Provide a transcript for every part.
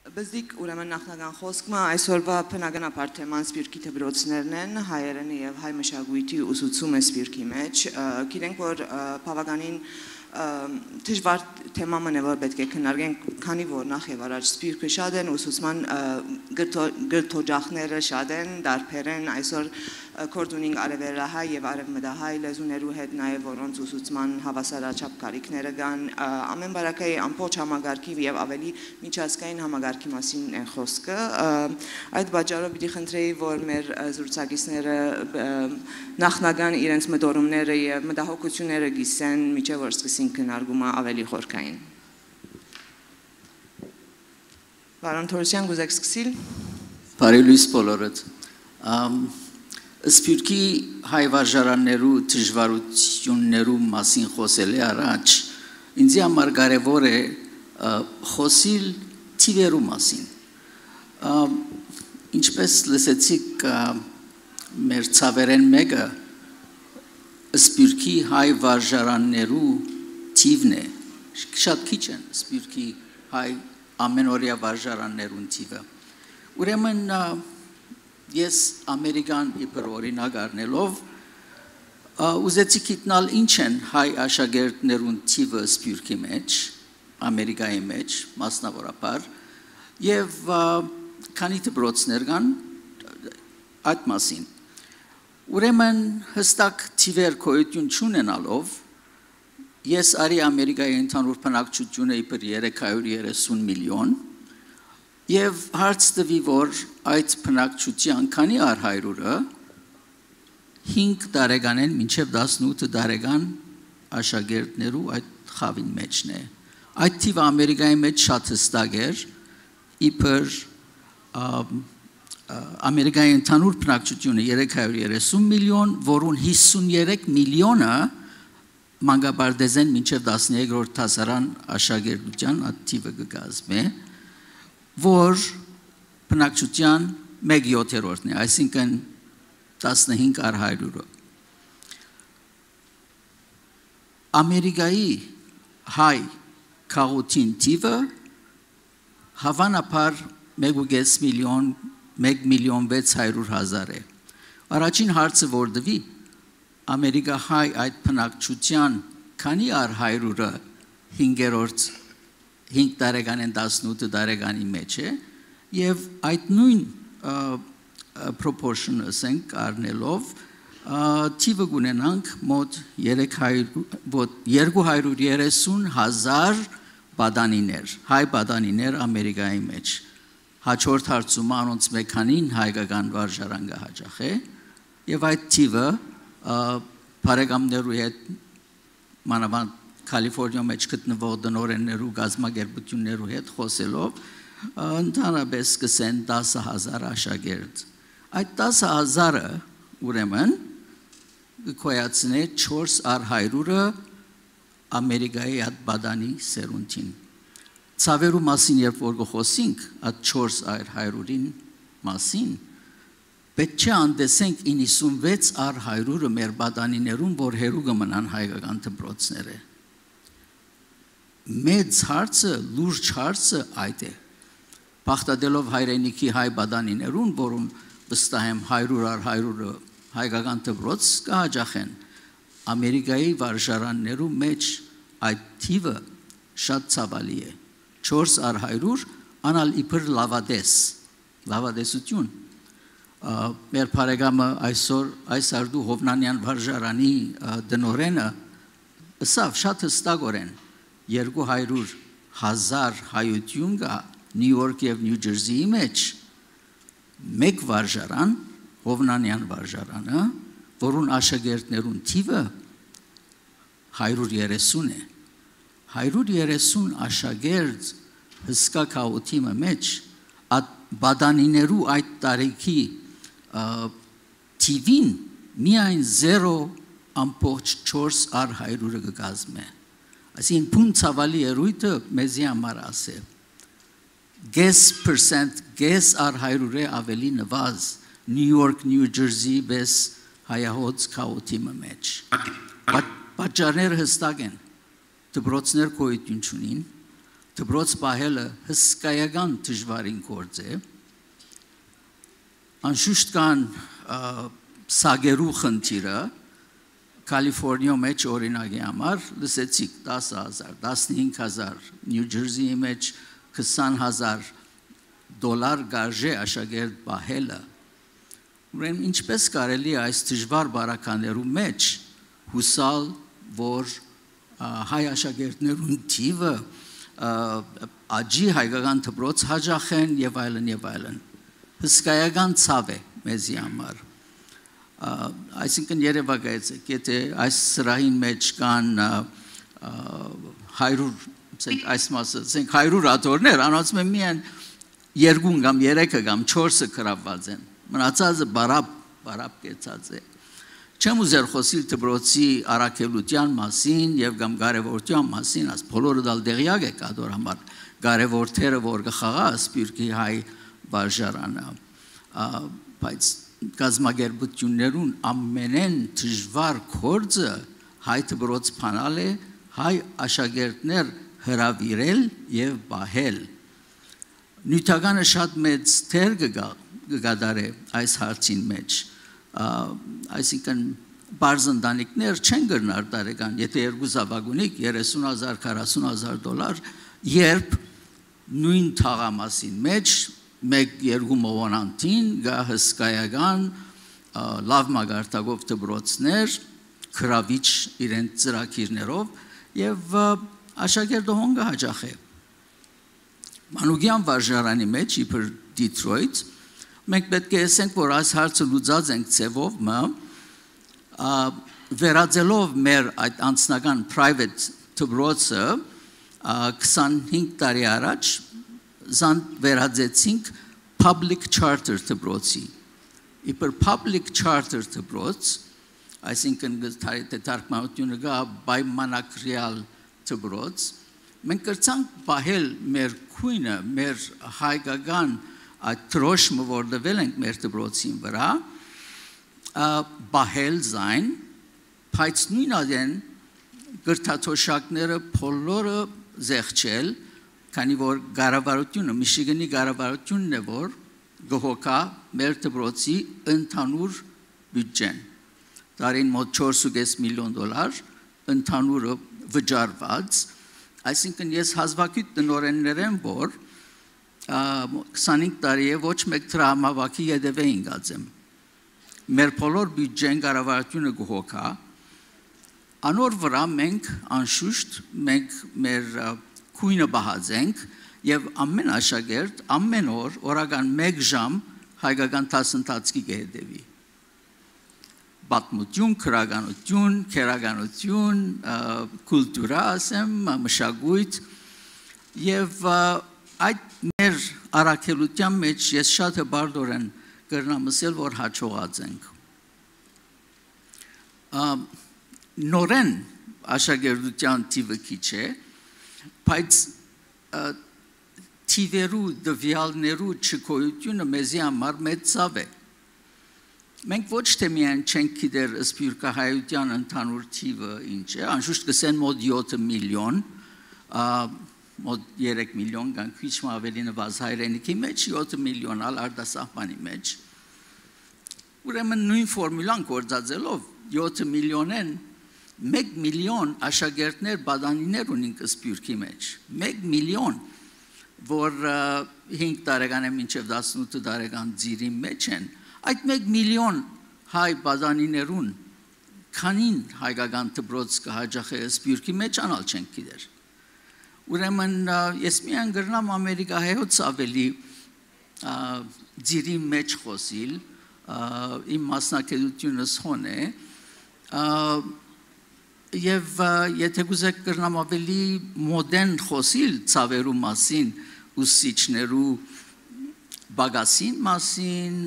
Բզդիկ ուրեմն նախնական խոսքմը այսօրվա բնականաբար թեման սպիրկի դպրոցներն են, հայերենի եւ հայ մշակույթի ուսուցումը սպիրկի մեջ, գիտենք որ բավականին դժվար թեմա մնա որ պետք է քննարկենք, քանի որ նախ եւ առաջ սպիրկը շատ են, ուսուցման գրթօջախները շատ են, դարբեր են, այսօր կորդունինգ արևելահայ եւ արևմտահայ լեզուներու հետ նաեւ որոնց ուսուցման հավասարաչափ կարիքները կան, ամեն բարակայի ամբողջ համագարկի եւ ավելի միջազգային համագարկի մասին է խոսքը, այդ պատճառով պիտի խնդրեի որ մեր զրուցակիցները նախնական իրենց մտորումները եւ մտահոգությունները գիսեն միջև որ սկսին քննարկումը ավելի խորքային։ Պարոն Թորոսյան, գուզեք սկսիլ։ Բարի լույս բոլորդ։ Սպիրկի հայ վարժարաններու դժվարություններու մասին խոսել առաջ ինձ համար կարևոր է խոսիլ թիվերու մասին։ Ինչպես լսեցիք մեր ցավերեն մեկը սպիրկի հայ վարժարաններու թիվն է, շատ քիչ են սպիրկի հայ ամենօրյա վարժարաններուն թիվը։ Ուրեմն ես ամերիկան իբր օրինակ առնելով ուզեցի գիտնալ ինչ են հայ աշակերտներուն թիվը սպիրկի մեջ, Ամերիկայի մեջ, մասնավորապես, եւ քանի դպրոցներ կան այդ մասին։ Ուրեմն հստակ թիվեր գոյություն չունենալով ես արի Ամերիկայի ընդհանուր բնակչությունը իբր 330 միլիոն եւ հարց տվի որ այդ բնակչության քանի արհայրուրը 5 տարեկան են մինչև 18 տարեկան աշակերտներու այդ խավին մեջն է։ Այդ թիվը Ամերիկայի մեջ շատ հստակ էր, իբր Ամերիկայի ընդհանուր բնակչությունը 330 միլիոն, որուն 53 միլիոնը մանկաբարձեն մինչև 13-րդ դասարան աշակերտության այդ թիվը կկազմի, որ բնակչության 1/7-ն է, այսինքն 15 արհայրուրը։ Ամերիկայի հայ քաղաքին թիվը հավանաբար 1.5 միլիոն 1.600,000 է։ Առաջին հարցը որ դվի Ամերիկա հայ այդ բնակչության քանի արհայրուրը 5 տարեկան են 18 տարեկանի մեջ է եւ այդ նույն proportion ասենք առնելով թիվը կունենանք մոտ 230,000 բադանիներ, հայ բադանիներ Ամերիկայի մեջ։ Հաջորդ հարցումը անոնց մեքանին հայկական վարժարան կհաջախե եւ այդ թիվը բարեկամներու հետ մանավանդ Կալիֆոռնիա մեջ գտնվող դնորեններու գազམ་ագերբություններու հետ խոսելով ընդհանրապես կսեն 10,000 աշակերտ։ Այդ 10,000-ը ուրեմն կոյացնե 4 արհայրուրը Ամերիկայի այդ բադանի սերունդին։ Ցավերու մասին երբ որ խոսենք այդ 4 արհայրուրին մասին, պետք է անդեսենք 96 արհայրուրը մեր բադանիներուն, որ հերու կմնան հայկական դպրոցները։ Մեծ հարցը, լուրջ հարցը այդ է։ Բախտադելով հայրենիքի հայ բադանիներուն, որում վստահ եմ 100 հայկական դպրոց կհաջախեն, Ամերիկայի վարժարաններու մեջ այդ թիվը շատ ցավալի է։ 4 արհայրուր անալ իբր լավադեսություն։ Մեր բարեկամը այսօր այս արդու Հովնանյան վարժարանի դնորենը ըսավ շատ հստակորեն 200,000 հայություն կա Նյու Յորք եւ Նյու Ջերսիի մեջ մեկ վարժարան Հովնանյան վարժարանը, որուն աշակերտներուն թիվը 130 է։ 130 աշակերտ հսկա քաոթի մեջ այդ բադանիներու այդ տարիքի թիվին միայն 0.4 արհայրուրը կկազմի։ Այսինքն փուն ցավալի երույթը մեզի համար ասե։ Գես արհայրուրը ավելի նվազ Նյու Յորք, Նյու Ջերսի բես հայահոց քաոթի մեջ։ Պատճառները հստակ են։ Դպրոցներ գոյություն չունին, դբրոց պահելը հսկայական դժվարին գործ է, անշուշտ կան սագերու խնդիրը, Կալիֆորնիա մեջ օրինակի համար լսեցիք 10,000, 15,000, Նյու Ջերսիի մեջ $20,000 գարժե աշակերտ պահելը։ Ուրեմն ինչպես կարելի է այս դժվար բարականերու մեջ հուսալ, որ հայ աշակերտներուն թիվը աճի հայկական դպրոց հաջախեն եւ այլն եւ այլն։ Հսկայական ցավ է մեզի համար։ Այսինքն երևակայեցեք, եթե այս սրահին մեջ կան 100, այս մասը, 100 աթոռներ, անոնց միայն 2 կամ 3 կամ 4 գրաված են, մնացածը բարապ կեցած է։ Չեմ ուզեր խոսիլ դպրոցի առաքելության մասին եւ կամ կարևորության մասին, աս բոլորը դալ դեղյակ եք ադոր համար կարևորները որ կխաղա Սփյուռքի հայ վարժարանը, բայց գազագերբություններուն ամենեն դժվար գործը հայ դպրոց փանալ է, հայ աշակերտներ հրավիրել եւ բահել։ Նյութականը շատ մեծ թեր կգադարե այս հարցին մեջ, այսինքն բարձ ընտանիքներ չեն գրնար տարեկան, եթե 2 զավակ ունիք $30,000-40,000, երբ նույն թաղամասին մեջ մեկ-երկու մովանանտին գա հսկայական լավ մագարտակով դպրոցներ, քրավիչ իրենց ծրագիրներով եւ աշակերտը հոնգը հաջախ է։ Մանուկյան վարժարանի մեջ իբր Դիթրոյթ մենք պետք է ասենք, որ այս հարցը լուծած ենք ձևով, վերածելով մեր այդ անձնական private դպրոցը 25 տարի առաջ վերածեցինք public charter դպրոցի։ Իբր public charter դպրոց, այսինքն թարգմանությունը գա պայմանագրյալ դպրոց, մենք կրցանք պահել մեր քույնը, մեր հայկական այդ տրոշմը, որ դվել ենք մեր դպրոցին վրա, պահել զայն, բայց նույն adեն գրթաթոշակները բոլորը զեղչել, քանի որ կառավարությունը, Միշիգանի կառավարությունն է, որ գողոքա մեր դպրոցի ընդհանուր բյուջեն։ Տարին մոտ $4.5 միլիոն ընդհանուրը վճարված, այսինքն ես հազվագյուտ տնօրեններ եմ, որ 25 տարի է ոչ մեկ տրամավակի ետևե ինգած եմ։ Մեր բոլոր բյուջեն կառավարությունը գողոքա, անոր վրա մենք անշուշտ մենք մեր քույնը բահացենք եւ ամեն աշակերտ ամեն օր օրական 1 ժամ հայկական դասընթացի կհետևի։ Պատմություն, քրագանություն, քերագանություն, կուլտուրա, ասեմ, մշակույթ եւ այդ մեր առաքելության մեջ ես շատ հբարդորեն կրնամ ասել, որ հաջողած ենք։ Նորեն աշակերտության թիվը քիչ է, բայց թիվերու դվյալներու չկոյությունը մեզի համար մեծ ցավ է։ Մենք ոչ թե միայն չենք գիտեր սփյուռքահայության ընդհանուր թիվը ինչ է, անշուշտ կսեն մոտ 7 միլիոն, մոտ 3 միլիոն կան քիչ ավելի նվազ հայրենիքի մեջ, 7 միլիոն արտասահմանի մեջ։ Ուրեմն նույն ֆորմուլան գործածելով 7 միլիոնեն 1 միլիոն աշակերտներ բադանիներ ունենք Սփյուռքի մեջ, 1 միլիոն, որ 5 տարեկան է մինչև 18 տարեկան ձիրի մեջ են, այդ 1 միլիոն հայ բադանիներուն քանին հայկական դպրոց կհաջախե Սփյուռքի մեջ անալ չենք գիտեր։ Ուրեմն ես միայն գրնամ ամերիկահայոց ավելի ձիրի մեջ խոսիլ, իմ մասնակցությունս հոն է, եւ եթե գուզեք կրնամ ավելի մոդern խոսիլ ցավերու մասին, ուսուցիչներու բագասին մասին,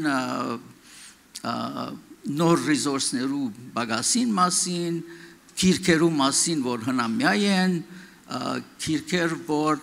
նոր ռեսուրսներու բագասին մասին, քիրքերու մասին, որ հնամյա են, քիրքեր, որ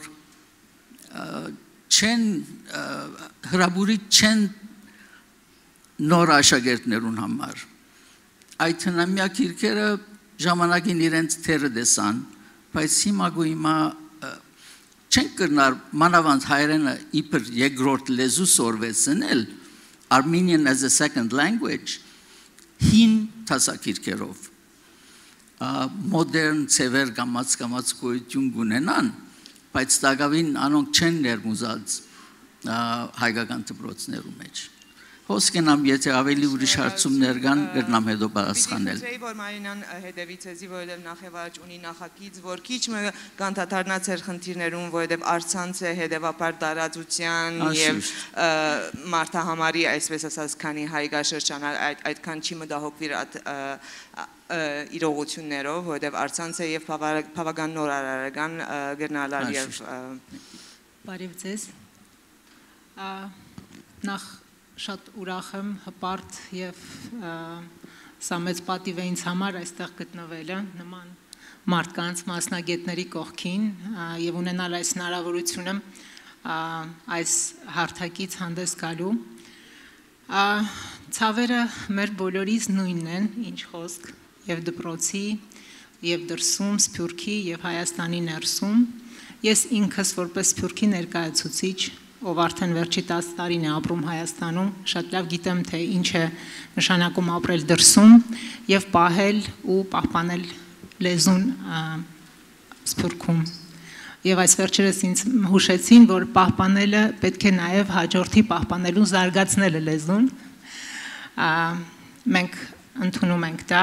չեն հրաբուրի չեն նոր աշակերտներուն համար։ Այդ հնամյա քիրքերը ժամանակին իրենց թերը դեսան, բայց հիմա գույմա չենք կրնար մանավանդ հայերենը իբր երկրորդ լեզու սորվեցնել Armenian as a second language հին տասակիրքերով modern ծևեր կամած գոյություն ունենան բայց դակավին անոնք չեն ներմուծած հայկական դպրոցներու մեջ Հոսքենամ եթե ավելի ուրիշ հարցումներ կան կրնամ հետո պատասխանել Պիտի որ Մարինան հետևից էզի որովհետև նախևառաջ ունի նախագիծ որ քիչ մը կանտատարնած էր խնդիրներում որովհետև արցանց է հետևաբար տարածության եւ մարտահամարի այսպես ասած քանի հայկաշրջան այդքան չի մտահոգվիր իրողություններով որովհետև արցանց է եւ բավական նոր արարական գնալար եւ Բարև ձեզ նախ շատ ուրախ եմ հպարտ եւ սա մեծ պատիվ է ինձ համար այստեղ գտնվելը նման մարդկանց մասնագետների կողքին եւ ունենալ այս հնարավորությունը այս հարթակից հանդես գալու ցավերը մեր բոլորիս նույնն են ինչ խոսք եւ դպրոցի եւ դրսում Սփյուռքի եւ Հայաստանի ներսում ես ինքս որպես Սփյուռքի ներկայացուցիչ ով արդեն վերջի 10 տարին է ապրում Հայաստանում, շատ լավ գիտեմ, թե ինչ է նշանակում ապրել դրսում եւ պահել ու պահպանել լեզուն Սփյուռքում։ Եվ այս վերջերս ինձ հուշեցին, որ պահպանելը պետք է նաեւ հաջորդի պահպանելուն զարգացնելը լեզուն։ Մենք ընդունում ենք դա։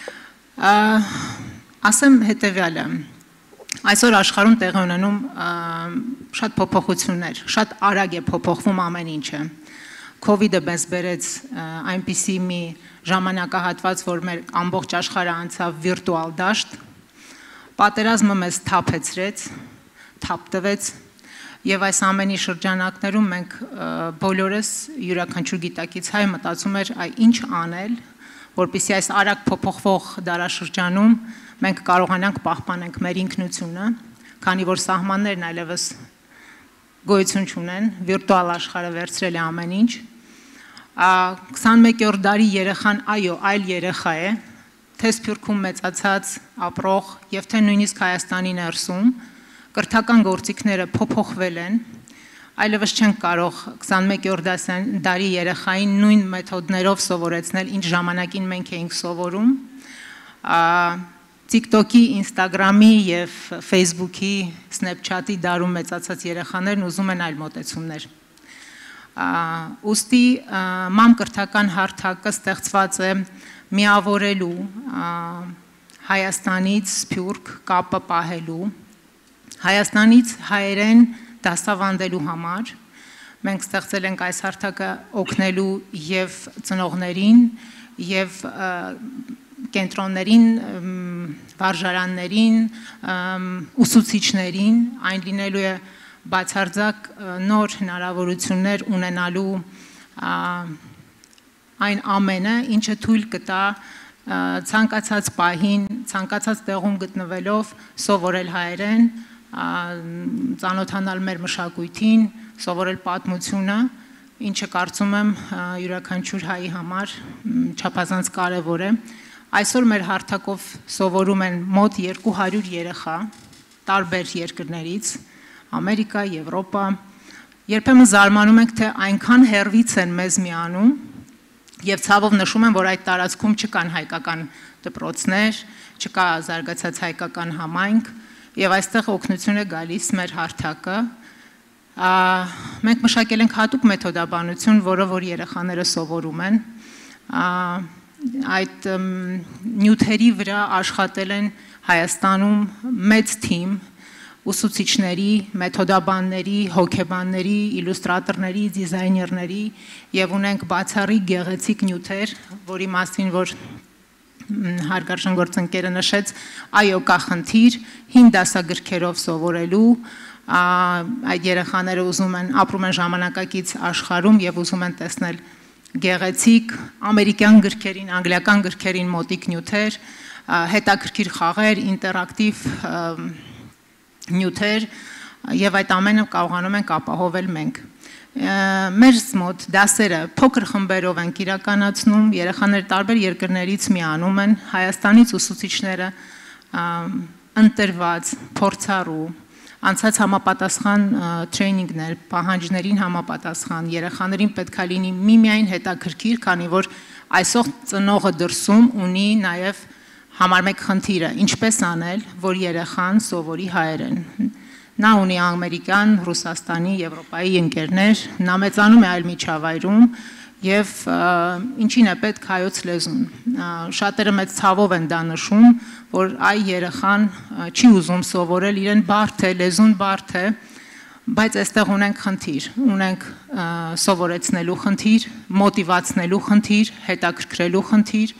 Ասեմ հետեւյալը Այսօր աշխարհում տեղի ունենում շատ փոփոխություններ, շատ արագ է փոփոխվում ամեն ինչը։ Կովիդը մեզ բերեց այնպիսի մի ժամանակահատված, որ մեր ամբողջ աշխարհը անցավ վիրտուալ դաշտ, պատերազմը մեզ թափեցրեց, թափ տվեց, եւ այս ամենի շրջանակներում մենք բոլորս յուրաքանչյուր գիտակից հայ մտածում էր, այ ինչ անել, որպեսզի այս արագ փոփոխվող դարաշրջանում մենք կարողանանք պահպանենք մեր ինքնությունը, քանի որ սահմաններն այլևս գոյություն չունեն, վիրտուալ աշխարհը վերցրել է ամեն ինչ։ 21-րդ դարի երեխան, այո, այլ երեխա է, թե Սփյուռքում մեծացած, ապրող եւ թե նույնիսկ Հայաստանի ներսում, կրթական գործիքները փոփոխվել են, այլևս չենք կարող 21-րդ դարի երեխային նույն մեթոդներով սովորեցնել, ինչ ժամանակին մենք էինք սովորում։ TikTok-ի, Instagram-ի եւ Facebook-ի, Snapchat-ի դարում մեծացած երեխաներն ուզում են այլ մոտեցումներ։ Ուստի մամ կրթական հարթակը ստեղծված է միավորելու Հայաստանից Սփյուռք կապը պահելու, Հայաստանից հայերեն դասավանդելու համար մենք ստեղծել ենք այս հարթակը օգնելու եւ ծնողներին եւ կենտրոններին, վարժարաններին, ուսուցիչներին, այն լինելու է բացարձակ նոր հնարավորություններ ունենալու այն ամենը, ինչը թույլ կտա ցանկացած պահին, ցանկացած տեղում գտնվելով սովորել հայերեն, ծանոթանալ մեր մշակույթին, սովորել պատմությունը, ինչը կարծում եմ յուրաքանչյուր հայի համար չափազանց կարևոր է։ Այսօր մեր հարթակով սովորում են մոտ 200 երեխա տարբեր երկրներից, Ամերիկա, Եվրոպա։ Երբեմն զարմանում ենք, թե այնքան հեռվից են մեզ միանում, եւ ցավով նշում եմ, որ այդ տարածքում չկան հայկական դպրոցներ, չկա զարգացած հայկական համայնք, եւ այստեղ օգնություն է գալիս մեր հարթակը։ Մենք մշակել ենք հատուկ մեթոդաբանություն, որը որ երեխաները սովորում են։ Այդ նյութերի վրա աշխատել են Հայաստանում մեծ թիմ ուսուցիչների, մեթոդաբանների, հոգեբանների, իլյուստրատորների, դիզայներների եւ ունենք բացառիկ գեղեցիկ նյութեր, որի մասին որ հարգարժան գործընկերը նշեց, այո, կա խնդիր, հին դասագրքերով սովորելու, այդ երեխաները ուզում են, ապրում են ժամանակակից աշխարհում եւ ուզում են տեսնել գեղեցիկ ամերիկյան գրքերին, անգլիական գրքերին մոտիկ նյութեր, հետաքրքիր խաղեր, ինտերակտիվ նյութեր եւ այդ ամենը կարողանում ենք ապահովել մենք։ Մեր մոտ դասերը փոքր խմբերով են իրականացնում, երեխաները տարբեր երկրներից միանում են, Հայաստանից ուսուցիչները ընտրված, փորձառու, անցած համապատասխան տրեյնինգներ, պահանջներին համապատասխան երեխաներին պետք է լինի միմիայն հետաքրքիր, քանի որ այսօր ծնողը դրսում ունի նաև համար մեկ խնդիրը, ինչպես անել, որ երեխան սովորի հայերեն։ Նա ունի ամերիկյան, Ռուսաստանի, Եվրոպայի ընկերներ, նա մեծանում է այլ միջավայրում եւ ինչին է պետք հայոց լեզուն։ Շատերը մեծ ցավով են դա նշում, որ այ երեխան չի ուզում սովորել, իրեն բարդ է, լեզուն բարդ է, բայց այստեղ ունենք խնդիր, ունենք սովորեցնելու խնդիր, մոտիվացնելու խնդիր, հետաքրքրելու խնդիր,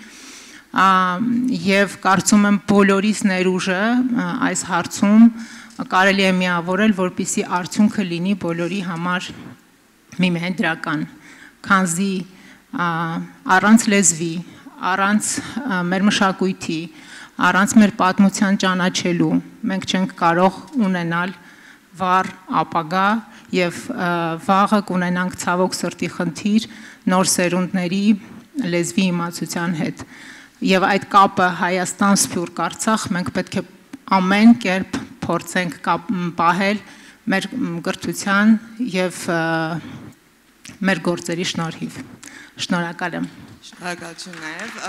եւ կարծում եմ բոլորիս ներուժը այս հարցում կարելի է միավորել, որպեսզի արդյունքը լինի բոլորի համար միմիայն դրական, քանզի առանց լեզվի, առանց մեր մշակույթի, առանց մեր պատմության ճանաչելու մենք չենք կարող ունենալ վառ ապագա եւ վաղը կունենանք ցավոք սրտի խնդիր նոր սերունդների լեզվի իմացության հետ եւ այդ կապը Հայաստան-Սփյուռք Արցախ մենք պետք է ամեն կերպ փորձենք պահել մեր կրթության եւ մեր գործերի շնորհիվ։ Շնորհակալ եմ։ Շնորհակալություն նաև։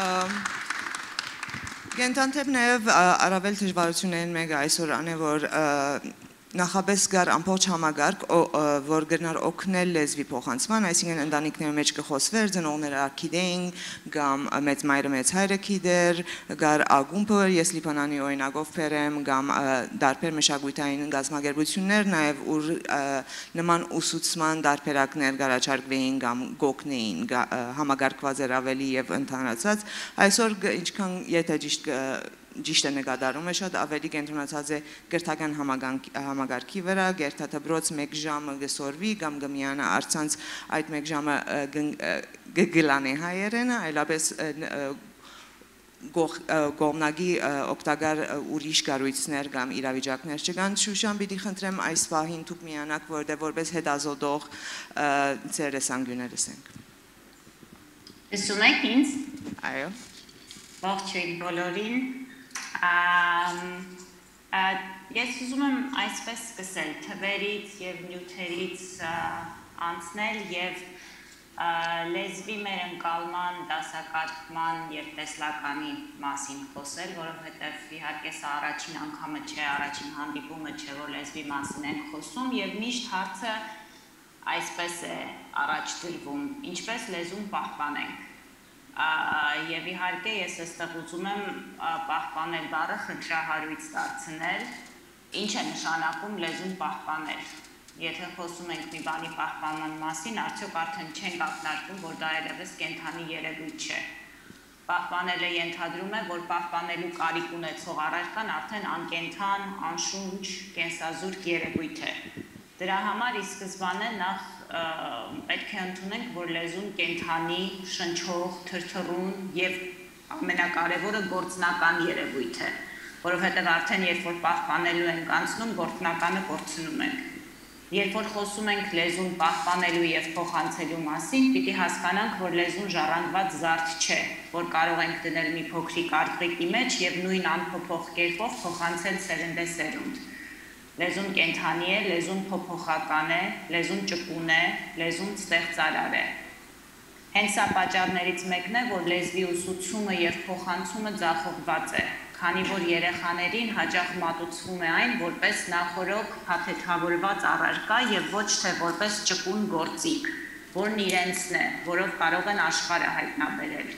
Կենտանթեփ նաև առավել դժվարություններն մեկը այսօր ան է, որ նախապես գար ամբողջ համագարկ, որ գնար օգնել լեզվի փոխանցման, այսինքն ընտանիքների մեջ կխոսվեր, ծնողները գիտեին, կամ մեծ մայրը մեծ հայրը գիտեր, գար ակումբը, ես Լիբանանի օրինակով բերեմ, կամ դարբեր մշակութային գազམ་ագերբություններ, նաև ուր նման ուսուցման դարբերակներ գարաչարկվեին կամ գոկնեին, համագարկված էր ավելի եւ ընդհանրացած, այսօր ինչքան եթե ճիշտ է նկատառում է շատ ավելի կենտրոնացած է կրթական համագարկի վրա, գերտաթբրոց 1 ժամը գսորվի կամ գմիանա արցանց այդ 1 ժամը գգլանի հայերենը, այլապես կողմնակի օգտակար ուրիշ կառույցներ կամ իրավիճակներ չկան, Շուշան պիտի խնդրեմ այս պահին դուք միանաք, որտեղ որպես հետազոտող ձեր եսանգյուները ասենք։ Լսում եք ինձ։ Այո։ Ողջույն բոլորին։ Ես ուզում եմ այսպես սկսել թվերից եւ նյութերից անցնել եւ լեզվի մեր ընկալման, դասակարգման եւ տեսլականի մասին խոսել, որովհետեւ իհարկե սա առաջին անգամը չէ, առաջին հանդիպումը չէ, որ լեզվի մասին ենք խոսում եւ միշտ հարցը այսպես է առաջ դրվում, ինչպես լեզուն պահպանենք։ Եվ իհարկե ես այստեղ ուզում եմ պահպանել բառը խնդրահարույց դարձնել, ինչ է նշանակում լեզուն պահպանել։ Եթե խոսում ենք մի բանի պահպանման մասին, արդյոք արդեն չենք ակնարկում, որ դա այլևս կենդանի երևույթ չէ։ Պահպանելը ենթադրում է, որ պահպանելու կարիք ունեցող առարկան արդեն անկենդան, անշունչ, կենսազուրկ երևույթ է։ Դրա համար ի սկզբանե նախ պետք է ընդունենք, որ լեզուն կենդանի, շնչող, թրթռուն եւ ամենակարևորը գործնական երևույթ է, որովհետեւ արդեն երբ որ պահպանելու ենք անցնում, գործնականը կորցնում ենք։ Երբ որ խոսում ենք լեզուն պահպանելու եւ փոխանցելու մասին, պիտի հասկանանք, որ լեզուն ժառանգված զարդ չէ, որ կարող ենք դնել մի փոքրիկ արտղիկի մեջ եւ նույն անփոփոխ կերպով փոխանցել սերնդեսերունդ։ Լեզուն կենդանի է, լեզուն փոփոխական է, լեզուն ճկուն է, լեզուն ստեղծարար է։ Հենց սա պատճառներից մեկն է, որ լեզվի ուսուցումը եւ փոխանցումը ձախողված է, քանի որ երեխաներին հաճախ մատուցվում է այն որպես նախօրոք փաթեթավորված առարկա եւ ոչ թե որպես ճկուն գործիք, որն իրենցն է, որով կարող են աշխարհը հայտնաբերել։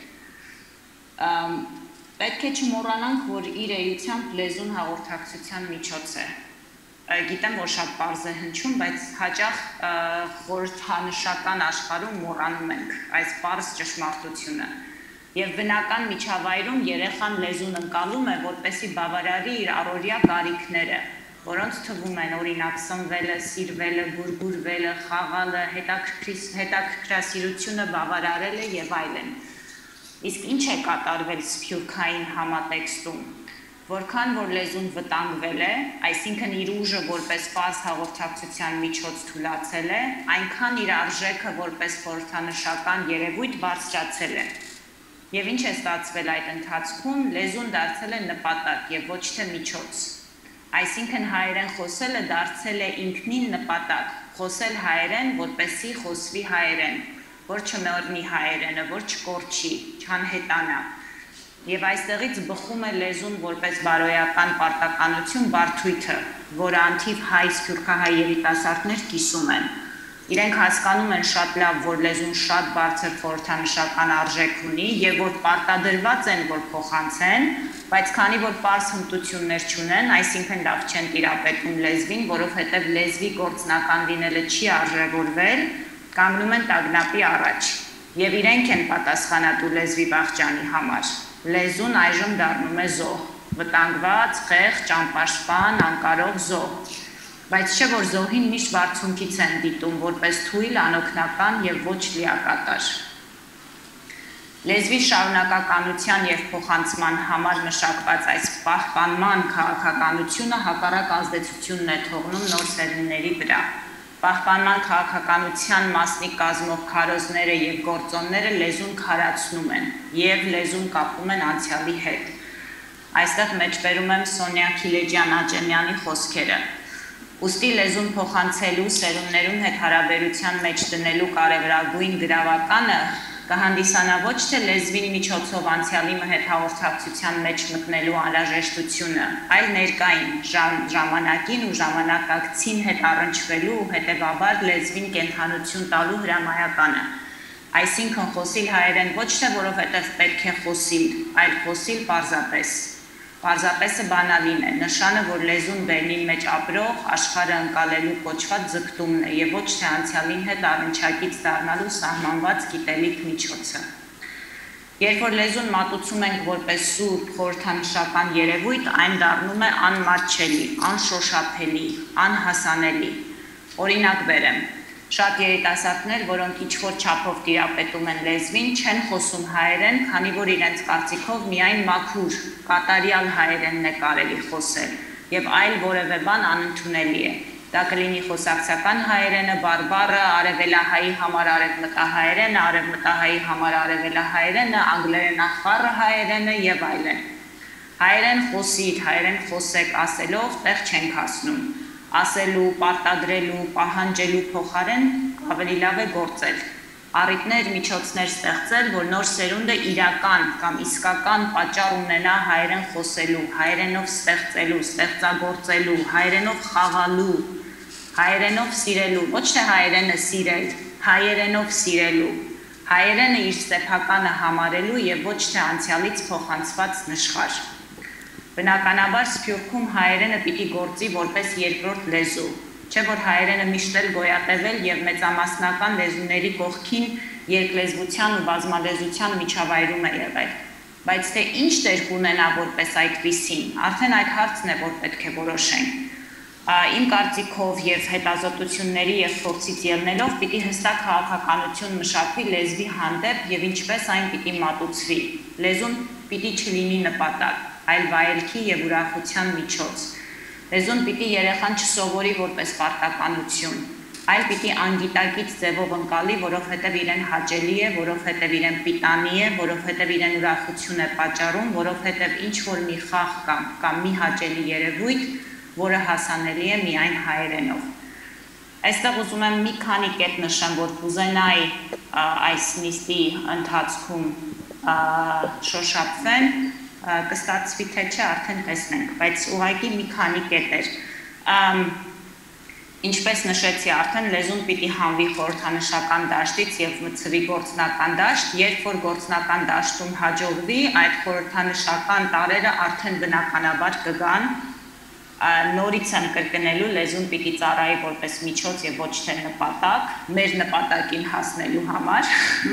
Պետք է չմոռանանք, որ իր էությամբ լեզուն հաղորդակցության միջոց է։ Գիտեմ, որ շատ պարզ է հնչում, բայց հաճախ խորհրդանշական աշխարհում մոռանում ենք այս պարզ ճշմարտությունը։ Եվ բնական միջավայրում երեխան լեզուն ընկալում է, որպեսզի բավարարի իր առօրյա կարիքները, որոնց թվում են օրինակ սնվելը, սիրվելը, գուրգուրվելը, խաղալը, հետաքրքրասիրությունը բավարարելը եւ այլն։ Իսկ ինչ է կատարվել սփյուռքային համատեքստում։ Որքան որ լեզուն վտանգվել է, այսինքն իր ուժը որպես պարզ հաղորդակցության միջոց թուլացել է, այնքան իր արժեքը որպես խորհրդանշական երևույթ բարձրացել է։ Եվ ինչ է ստացվել այդ ընթացքում, լեզուն դարձել է նպատակ եւ ոչ թե միջոց։ Այսինքն հայերեն խոսելը դարձել է ինքնին նպատակ, խոսել հայերեն, որպեսզի խոսվի հայերեն, որ չմեռնի հայերենը, որ չկորչի, չանհետանա։ Եվ այստեղից բխում է լեզուն որպես բարոյական պարտականություն բարդույթը, որը անթիվ հայ սփյուռքահայ երիտասարդներ կիսում են։ Իրենք հասկանում են շատ լավ, որ լեզուն շատ բարձր խորհրդանշական արժեք ունի եւ որ պարտադրված են, որ փոխանցեն, բայց քանի որ պարզ հմտություններ չունեն, այսինքն լավ չեն տիրապետում լեզվին, որովհետեւ լեզվի գործնական լինելը չի արժևորվել, կանգնում են տագնապի առաջ եւ իրենք են պատասխանատու լեզվի վախճանի համար։ Լեզուն այժմ դառնում է զոհ, վտանգված, խեղճ, ճամփաշփան, անկարող զոհ։ Բայց չէ որ զոհին միշտ բարձունքից են դիտում, որպես թույլ, անօգնական եւ ոչ լիակատար։ Լեզվի շարունակականության եւ փոխանցման համար մշակված այս պահպանման քաղաքականությունը հակառակ ազդեցությունն է թողնում նոր սերունդների վրա։ Պահպանման քաղաքականության մասնիկ կազմող քարոզները եւ գործոնները լեզուն քարացնում են եւ լեզուն կապում են անցյալի հետ։ Այստեղ մեջբերում եմ Սոնյա Քիլեջյան Աջեմյանի խոսքերը։ Ուստի լեզուն փոխանցելու սերունդներուն հետ հարաբերության մեջ դնելու կարևորագույն գրավականը կհանդիսանա ոչ թե լեզվին միջոցով անցյալի հետ հաղորդակցության մեջ մտնելու անհրաժեշտությունը, այլ ներկային ժամանակին ու ժամանակակցին հետ առնչվելու ու հետևաբար լեզվին կենթանություն տալու հրամայականը։ Այսինքն խոսիլ հայերեն ոչ թե որովհետև պետք է խոսիլ, այլ խոսիլ պարզապես։ Պարզապեսը բանալին է, նշանը, որ լեզուն բերնին մեջ ապրող, աշխարհը ընկալելու կոչված ձգտումն է եւ ոչ թե անցյալին հետ առնչակից դառնալու սահմանված գիտելիք միջոցը։ Երբ որ լեզուն մատուցում ենք որպես սուրբ խորհրդանշական երևույթ, այն դառնում է անմատչելի, անշոշափելի, անհասանելի։ Օրինակ բերեմ. Շատ երիտասարդներ, որոնք ինչ-որ չափով տիրապետում են լեզվին, չեն խոսում հայերեն, քանի որ իրենց կարծիքով միայն մաքուր, կատարյալ հայերենն է կարելի խոսել, եւ այլ որևէ բան անընդունելի է։ Դա կլինի խոսակցական հայերենը, բարբառը, արևելահայի համար արևմտահայերենը, արևմտահայի համար արևելահայերենը, անգլերենախառը հայերենը եւ այլն։ Հայերեն խոսիր, հայերեն խոսեք ասելով տեղ չենք հասնում։ Ասելու, պարտադրելու, պահանջելու փոխարեն ավելի լավ է գործել։ Առիթներ, միջոցներ ստեղծել, որ նոր սերունդը իրական կամ իսկական պատճառ ունենա հայերեն խոսելու, հայերենով ստեղծելու, ստեղծագործելու, հայերենով խաղալու, հայերենով սիրելու, ոչ թե հայերենը սիրել, հայերենով սիրելու, հայերենը իր սեփականը համարելու եւ ոչ թե անցյալից փոխանցված նշխար։ Բնականաբար Սփյուռքում հայերենը պիտի գործի որպես երկրորդ լեզու, չէ որ հայերենը միշտ էլ գոյատևել եւ մեծամասնական լեզուների կողքին երկլեզվության ու բազմալեզության միջավայրում է եղել։ Բայց թե ինչ դեր կունենա որպես այդպիսին, արդեն այդ հարցն է, որ պետք է որոշենք։ Իմ կարծիքով եւ հետազոտությունների եւ փորձից ելնելով պիտի հստակ քաղաքականություն մշակվի լեզվի հանդեպ եւ ինչպես այն պիտի մատուցվի։ Լեզուն պիտի չլինի նպատակ, այլ վայելքի եւ ուրախության միջոց։ Լեզուն պիտի երեխան չսովորի որպես պարտականություն, այլ պիտի անգիտակից ձևով ընկալի, որովհետեւ իրեն հաճելի է, որովհետեւ իրեն պիտանի է, որովհետեւ իրեն ուրախություն է պատճառում, որովհետեւ ինչ որ մի խաղ կամ մի հաճելի երևույթ, որը հասանելի է միայն հայերենով։ Այստեղ ուզում եմ մի քանի կետ նշեմ, որ կուզենայի այս նիստի ընթացքում շոշափվեն, կստացվի թե չէ, արդեն տեսնենք, բայց ուղղակի մի քանի կետեր։ Ինչպես նշեցի արդեն, լեզուն պիտի հանվի խորհրդանշական դաշտից եւ մցվի գործնական դաշտ, երբ որ գործնական դաշտում հաջողվի, այդ խորհրդանշական տարրերը արդեն բնականաբար կգան, նորից եմ կրկնելու, լեզուն պիտի ծառայի որպես միջոց եւ ոչ թե նպատակ, մեր նպատակին հասնելու համար։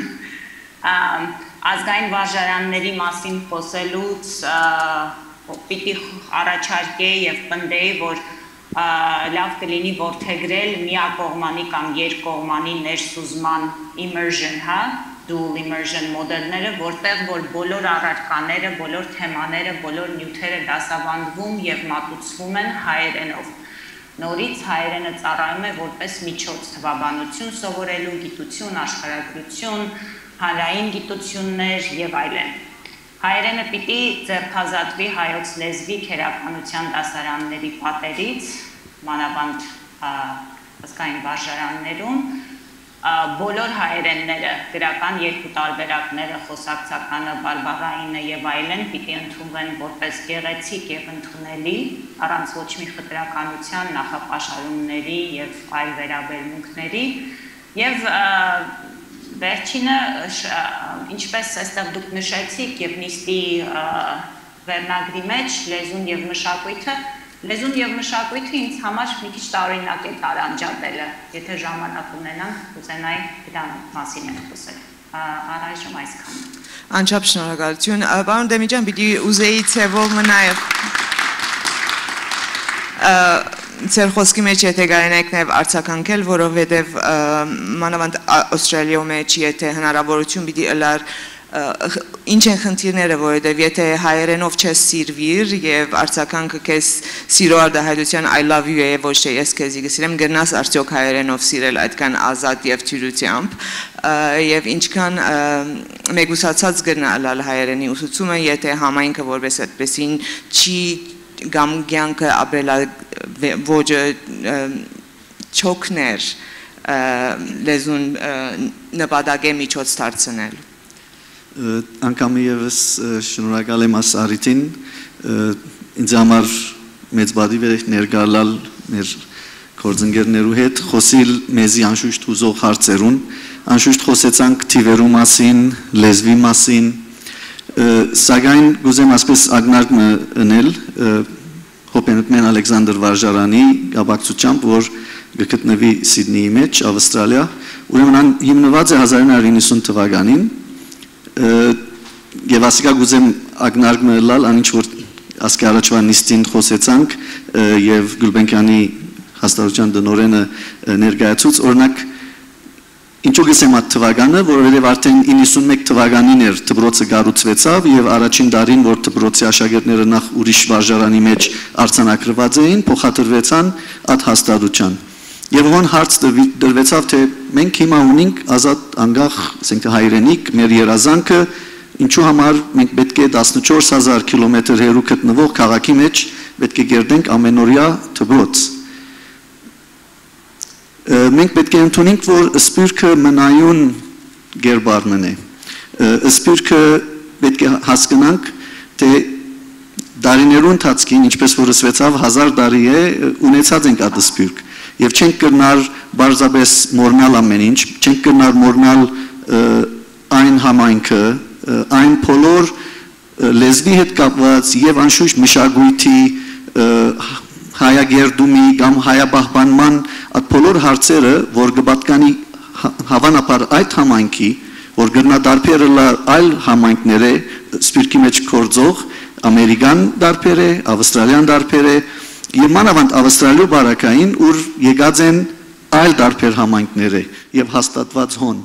Ազգային վարժարանների մասին խոսելուց պիտի առաջարկեի եւ պնդեի, որ լավ կլինի որդեգրել միակողմանի կամ երկկողմանի ներսուզման immersion, dual immersion մոդելները, որտեղ որ բոլոր առարկաները, բոլոր թեմաները, բոլոր նյութերը դասավանդվում եւ մատուցվում են հայերենով։ Նորից հայերենը ծառայում է որպես միջոց թվաբանություն սովորելու, գիտություն, աշխարհագրություն, հանրային գիտություններ եւ այլն։ Հայերենը պիտի ձեռքազատվի հայոց լեզվի քերականության դասարանների պատերից, մանավանդ ազգային վարժարաններում, բոլոր հայերենները, գրական երկու տարբերակները, խոսակցականը, բարբառայինը եւ այլն պիտի ընդունվեն որպես գեղեցիկ եւ ընդունելի, առանց ոչ մի խտրականության, նախապաշարումների եւ այլ վերաբերմունքների եւ վերջինը ինչպես այստեղ դուք նշեցիք եւ նիստի վերնագրի մեջ լեզուն եւ մշակույթը Լեզուն եւ մշակույթը ինձ համար մի քիչ տարօրինակ է տարանջատելը, եթե ժամանակ ունենանք, կուզենայի դրան մասին ենք խոսել։ Առայժմ այսքանը։ Անչափ շնորհակալություն։ Պարոն Դեմիջյան, պիտի ուզեի ցեվով մնայ Ձեր խոսքի մեջ եթե գարենեք նաև արձագանքել, որովհետև մանավանդ Ավստրալիայի մեջ եթե հնարավորություն պիտի ըլար ինչ են խնդիրները, որովհետև եթե հայերենով չես սիրվիր եւ արձագանքը քեզ սիրո արտահայտության I love you է ոչ թե ես քեզի կսիրեմ, գնաս արդյոք հայերենով սիրել այդքան ազատ եւ թյուրությամբ եւ ինչքան մեգուսացած գնալ հայերենի ուսուցումը, եթե համայնքը որպես այդպեսին չի կամ կյանքը ապրելա ոճը չոքներ լեզուն նպատակի միջոց դարձնել Անկամ եւս շնորհակալ եմ ասարիտին ինձ համար մեծ բադիվ է ներգալալ մեր գործընկերներու հետ խոսիլ մեզի անշուշտ ուզող հարցերուն անշուշտ խոսեցանք թիվերու մասին լեզվի մասին Սակայն գուզեմ ասպես ագնարկ մընել հոպենուտմեն Ալեքսանդր Վարժարանի գաբակցությամբ, որ գտնվի Սիդնեի մեջ, Ավստրալիա, ուրեմն հիմնված է 1990 թվականին եւ ասիկա գուզեմ ագնարկ մըլալ անինչ որ ասկի առաջվա նիստին խոսեցանք եւ Գուլբենկյանի հաստատության դնորենը ներկայացուց օրինակ Ինչու գսեմ այդ թվականը, որովհետև արդեն 91 թվականին էր դպրոցը կառուցվեցավ եւ առաջին տարին, որ դպրոցի աշակերտները նախ ուրիշ վարժարանի մեջ արձանագրված էին, փոխադրվեցան այդ հաստատության։ Եվ ոնց հարց դրվեցավ, թե մենք հիմա ունենք ազատ անգախ, ասենք հայրենիք, մեր երազանքը, ինչու համար մենք պետք է 14000 կիլոմետր հեռու գտնվող քաղաքի մեջ պետք է գերդենք ամենօրյա դպրոց։ Մենք պետք է ընդունենք, որ սպիրկը մնայուն գերբարմն է։ Սպիրկը պետք է հասկանանք, թե դարիներու ընթացքին, ինչպես որ ասվեցավ, 1000 տարի է ունեցած ենք այդ սպիրկ։ Եվ չենք կրնար բարձաբես մորնալ ամեն ինչ, չենք կրնար մորնալ այն համայնքը, այն բոլոր լեզվի հետ կապված եւ անշուշտ մշակույթի հայագերդումի կամ հայապահպանման այդ բոլոր հարցերը, որ կպատկանի հավանաբար այդ համայնքի, որ գրնա դարբերը այլ համայնքներ է, սպիրկի մեջ կործող, ամերիկան դարբեր է, ավստրալյան դարբեր է, եւ մանավանդ ավստրալիու բարակային, ուր եկած են այլ դարբեր համայնքներ է եւ հաստատված հոն։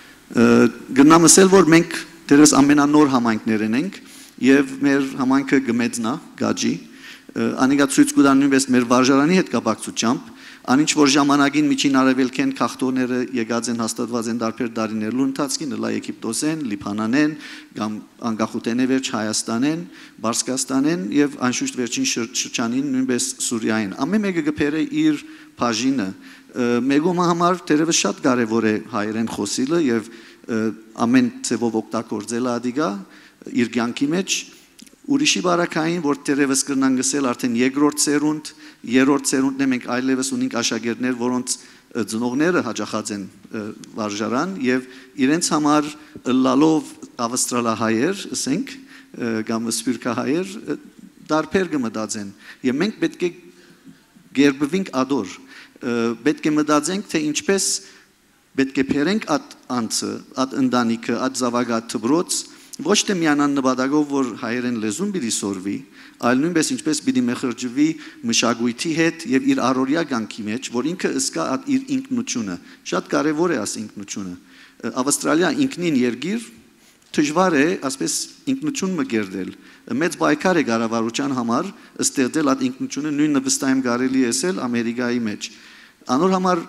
Գնամ ասել, որ մենք դերս ամենանոր համայնքներն ենք եւ մեր համայնքը գմեծնա, գաջի Անիկա ցույց կտա նույնպես մեր վարժարանի հետ կապակցությամբ, անինչ որ ժամանակին միջին արևելքեն քաղաքները եկած են հաստատված են դարբեր դարիներու ընթացքին, լա Եգիպտոսեն, Լիբանանեն, կամ անկախութենե վերջ Հայաստանեն, Բարսկաստանեն եւ անշուշտ վերջին շրջանին նույնպես Սուրիային։ Ամեն մեկը գբերը իր բաժինը։ Մեգոմա համար դերևս շատ կարեւոր է հայերեն խոսիլը եւ ամեն ցևով օգտագործելը ադիգա իր կյանքի մեջ Ուրիշի բարակային, որ դերևս կրնան գսել արդեն երկրորդ սերունդ, երրորդ սերունդն է մենք այլևս ունենք աշակերտներ, որոնց ծնողները հաճախած են վարժարան եւ իրենց համար լալով ավստրալահայեր, ասենք, կամ սպիրկահայեր դարբեր կմտածեն։ Եվ մենք պետք է գերբվենք ադոր, պետք է մտածենք, թե ինչպես պետք է բերենք այդ անձը, այդ ընտանիքը, այդ զավակը դպրոց Ոչ թե միանան նպատակով, որ հայերեն լեզուն պիտի սորվի, այլ նույնպես ինչպես պիտի մխրջվի մշակույթի հետ եւ իր առօրյա կյանքի մեջ, որ ինքը ըսկա իր ինքնությունը։ Շատ կարեւոր է աս ինքնությունը։ Ավստրալիա ինքնին երկիր դժվար է, ասես ինքնություն մգերդել։ Մեծ բայկար է կառավարության համար ստեղծել այդ ինքնությունը նույնը վստահեմ կարելի է ասել Ամերիկայի մեջ։ Անոր համար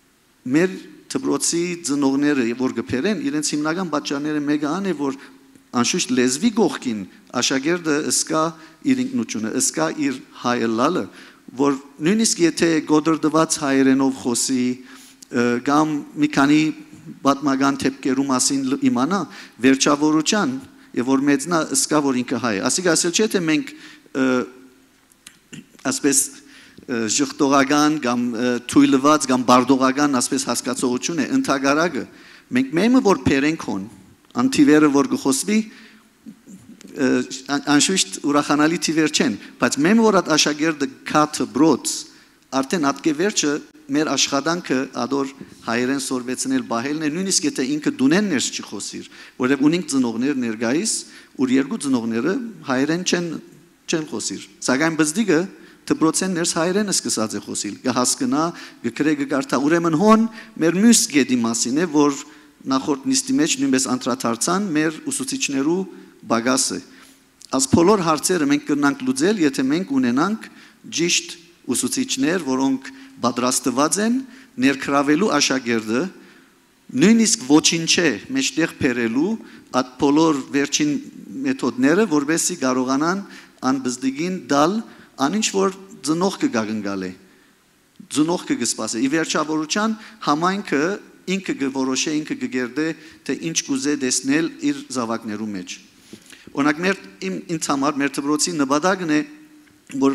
մեր դպրոցի ծնողները որ գբերեն իրենց հիմնական պատճառները մեկը ան է որ անշուշտ լեզվի գողքին աշակերտը ըսկա իր ինքնությունը, ըսկա իր հայելալը, որ նույնիսկ եթե գոդրդված հայերենով խոսի կամ մի քանի պատմական թեփքերու մասին իմանա, վերջավորության եւ որ մեծնա ըսկա որ ինքը հայ է։ Ասիկ ասել չէ թե մենք ասպես ժխտողական կամ թույլված կամ բարդողական ասպես հասկացողություն է ընդհանրակը մենք մեմը որ փերենք հոն անտիվերը որ գխոսվի անշուշտ ուրախանալի թիվեր չեն բայց մեմը որ այդ աշակերտը քաթ բրոց արդեն ատկե վերջը մեր աշխատանքը ադոր հայերեն սորվեցնել բահելն է նույնիսկ եթե ինքը դունեններս չխոսիր որովհետև ունենք ծնողներ ներգայիս ուր երկու ծնողները հայերեն չեն խոսիր սակայն բզդիգը դպրոցեններս հայերենը սկսած է խոսիլ կհասկնա գկրե գկարդա ուրեմն հոն մեր մյուս գեդի մասին է որ նախորդ նիստի մեջ նույնպես անդրադարձան մեր ուսուցիչներու բագասը as բոլոր հարցերը մենք կրնանք լուծել եթե մենք ունենանք ճիշտ ուսուցիչներ որոնք պատրաստված են ներքրավելու աշակերտը նույնիսկ ոչինչ չէ մեջտեղ բերելու այդ բոլոր վերջին մեթոդները որովհետեւ կարողանան անբզդիգին դալ անինչ որ ծնող կգագնգալ է ծնող կգսպասե ի վերջավորության համայնքը ինքը գորոշե ինքը գերդե թե ինչ կուզե դեսնել իր զավակներու մեջ օրինակ մեր ինձ համար մեր դպրոցի նպատակն է որ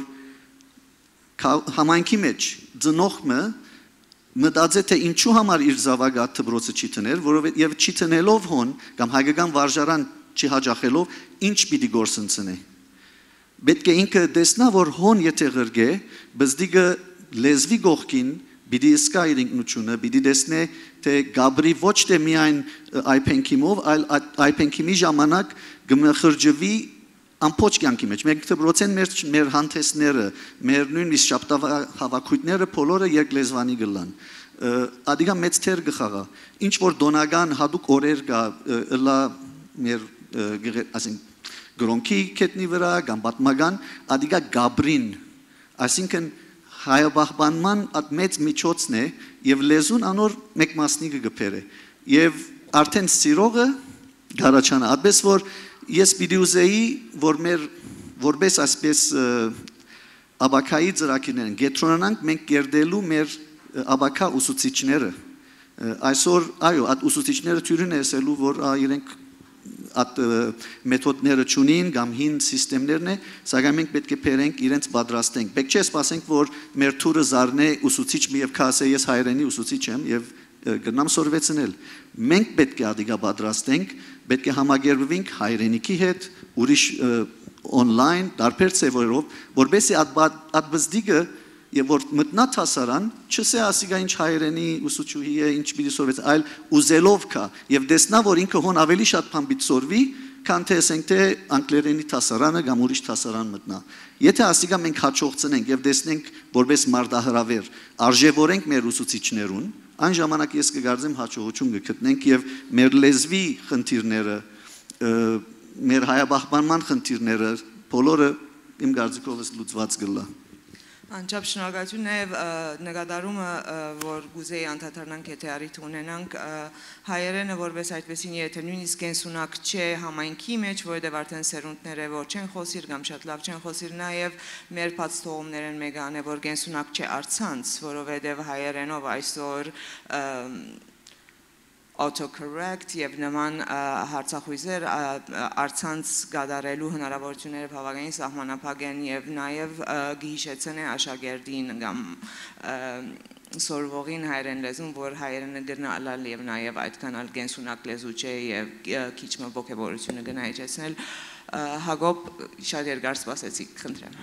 համայնքի մեջ ծնողը մտածե թե ինչու համար իր զավակը դպրոցը չի տներ որովհետև եւ չի տնելով հոն կամ հայկական վարժարան չի հաջախելով ինչ պիտի գործընծնի պետք է ինքը տեսնա որ հոն եթե գրգե բզդիգը լեզվի գողքին պիտի սկա իր ինքնությունը պիտի տեսնե թե գաբրի ոչ թե միայն այփենքիմով այլ այփենքիմի ժամանակ գմխրջվի ամփոչ կյանքի մեջ մենք դպրոցեն մեր հանդեսները մեր նույնիսկ շաբթավախույթները բոլորը երկլեզվանի գլան ադիգա մեծ թեր գխաղա ինչ որ դոնական հadouk օրեր գա լա մեր ասենք գրոնքի կետնի վրա կամ պատմական ադիգա գաբրին այսինքն հայաբախբանման այդ մեծ միջոցն է եւ լեզուն անոր մեկ մասնիկը գբերը եւ արդեն սիրողը գարաչանա այդպես որ ես պիտի ուզեի որ մեր որպես այսպես աբակայի ծրագիրներն գետրոնանանք մենք կերդելու մեր աբակա ուսուցիչները այսօր այո այդ ուսուցիչները թյուրին է ասելու որ իրենք at մեթոդները ճունին կամ հին համակարգերն է, սակայն մենք պետք է բերենք իրենց պատրաստենք։ Պետք չէ սպասենք, որ մեր թուրը զարնե ուսուցիչ մի եւ կասե ես հայերենի ուսուցիչ եմ եւ գնամ սորվեցնել։ Մենք պետք է ադիգա պատրաստենք, պետք է համագերբվենք հայերենիքի հետ, ուրիշ on-line դարբեր ծևերով, որբեսի at բզդիգը եւ որ մտնա հասարան, չսե ասիգա ինչ հայերենի ուսուցչուհի է, ինչ պիտի սորվեց, այլ ուզելով կա եւ տեսնա որ ինքը հոն ավելի շատ բան պիտի սորվի, քան թե ասենք թե անգլերենի հասարանը կամ ուրիշ հասարան մտնա։ Եթե ասիգա մենք հաջողցնենք եւ տեսնենք որպես մարտահրավեր, արժեվորենք մեր ուսուցիչներուն, այն ժամանակ ես կգարձեմ հաջողություն կգտնենք եւ մեր լեզվի խնդիրները, մեր հայաբախբանման խնդիրները բոլորը իմ կարծիքովս լուծված կլա։ Անչափ շնորհակալություն եւ նկատառումը որ գուզեի անդադարնանք եթե արիթ ունենանք հայերենը որպես այդպեսին եթե նույնիսկ կենսունակ չէ համայնքի մեջ որովհետեւ արդեն սերունդները որ չեն խոսիր կամ շատ լավ չեն խոսիր նաեւ մեր բաց թողումներն մեգան է որ կենսունակ չէ արցանց որովհետեւ հայերենով այսօր autocorrect եւ նման հարցախույզեր արցանց գադարելու հնարավորությունները բավականին սահմանափակ են եւ նաեւ գիհիշեցնե աշակերտին կամ սորվողին հայերեն լեզուն որ հայերենը գնալալ եւ նաեւ այդքան ալ կենսունակ լեզու չէ եւ քիչ մը ողջավորությունը գնահատեցնել Հակոբ շատ երկար սպասեցիք խնդրեմ